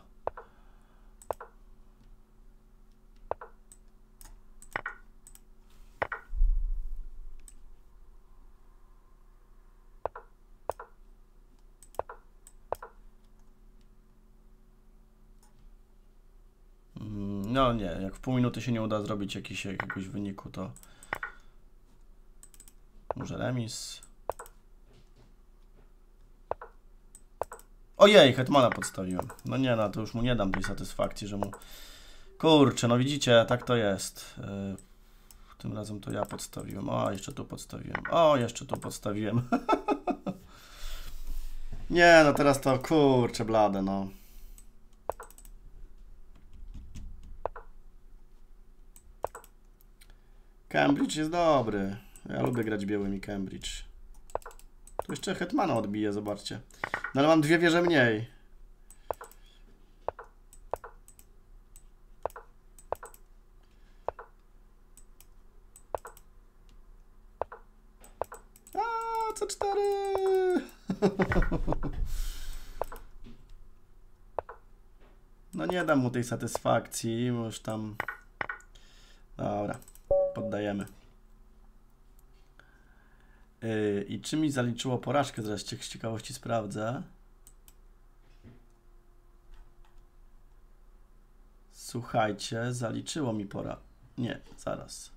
No nie, jak w pół minuty się nie uda zrobić jakiś, jakiegoś wyniku, to może remis. Ojej, hetmana podstawiłem. No nie, no to już mu nie dam tej satysfakcji, że mu... Kurczę, no widzicie, tak to jest. Yy, tym razem to ja podstawiłem. O, jeszcze tu podstawiłem. O, jeszcze tu podstawiłem. Nie, no teraz to kurczę blade, no. Cambridge jest dobry. Ja lubię grać białymi Cambridge. Tu jeszcze hetmana odbije, zobaczcie. No ale mam dwie wieże mniej. A, C cztery. No nie dam mu tej satysfakcji, bo już tam... Dobra, poddajemy. Yy, I czy mi zaliczyło porażkę? Zaraz z ciekawości sprawdzę. Słuchajcie, zaliczyło mi pora... Nie, zaraz.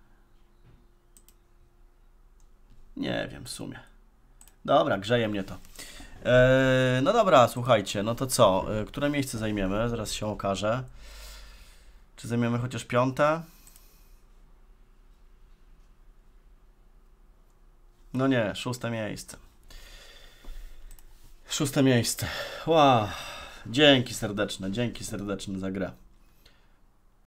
Nie wiem w sumie. Dobra, grzeje mnie to. Yy, no dobra, słuchajcie, no to co? Yy, które miejsce zajmiemy? Zaraz się okaże. Czy zajmiemy chociaż piąte? No nie, szóste miejsce. Szóste miejsce. Wow. Dzięki serdeczne, dzięki serdeczne za grę.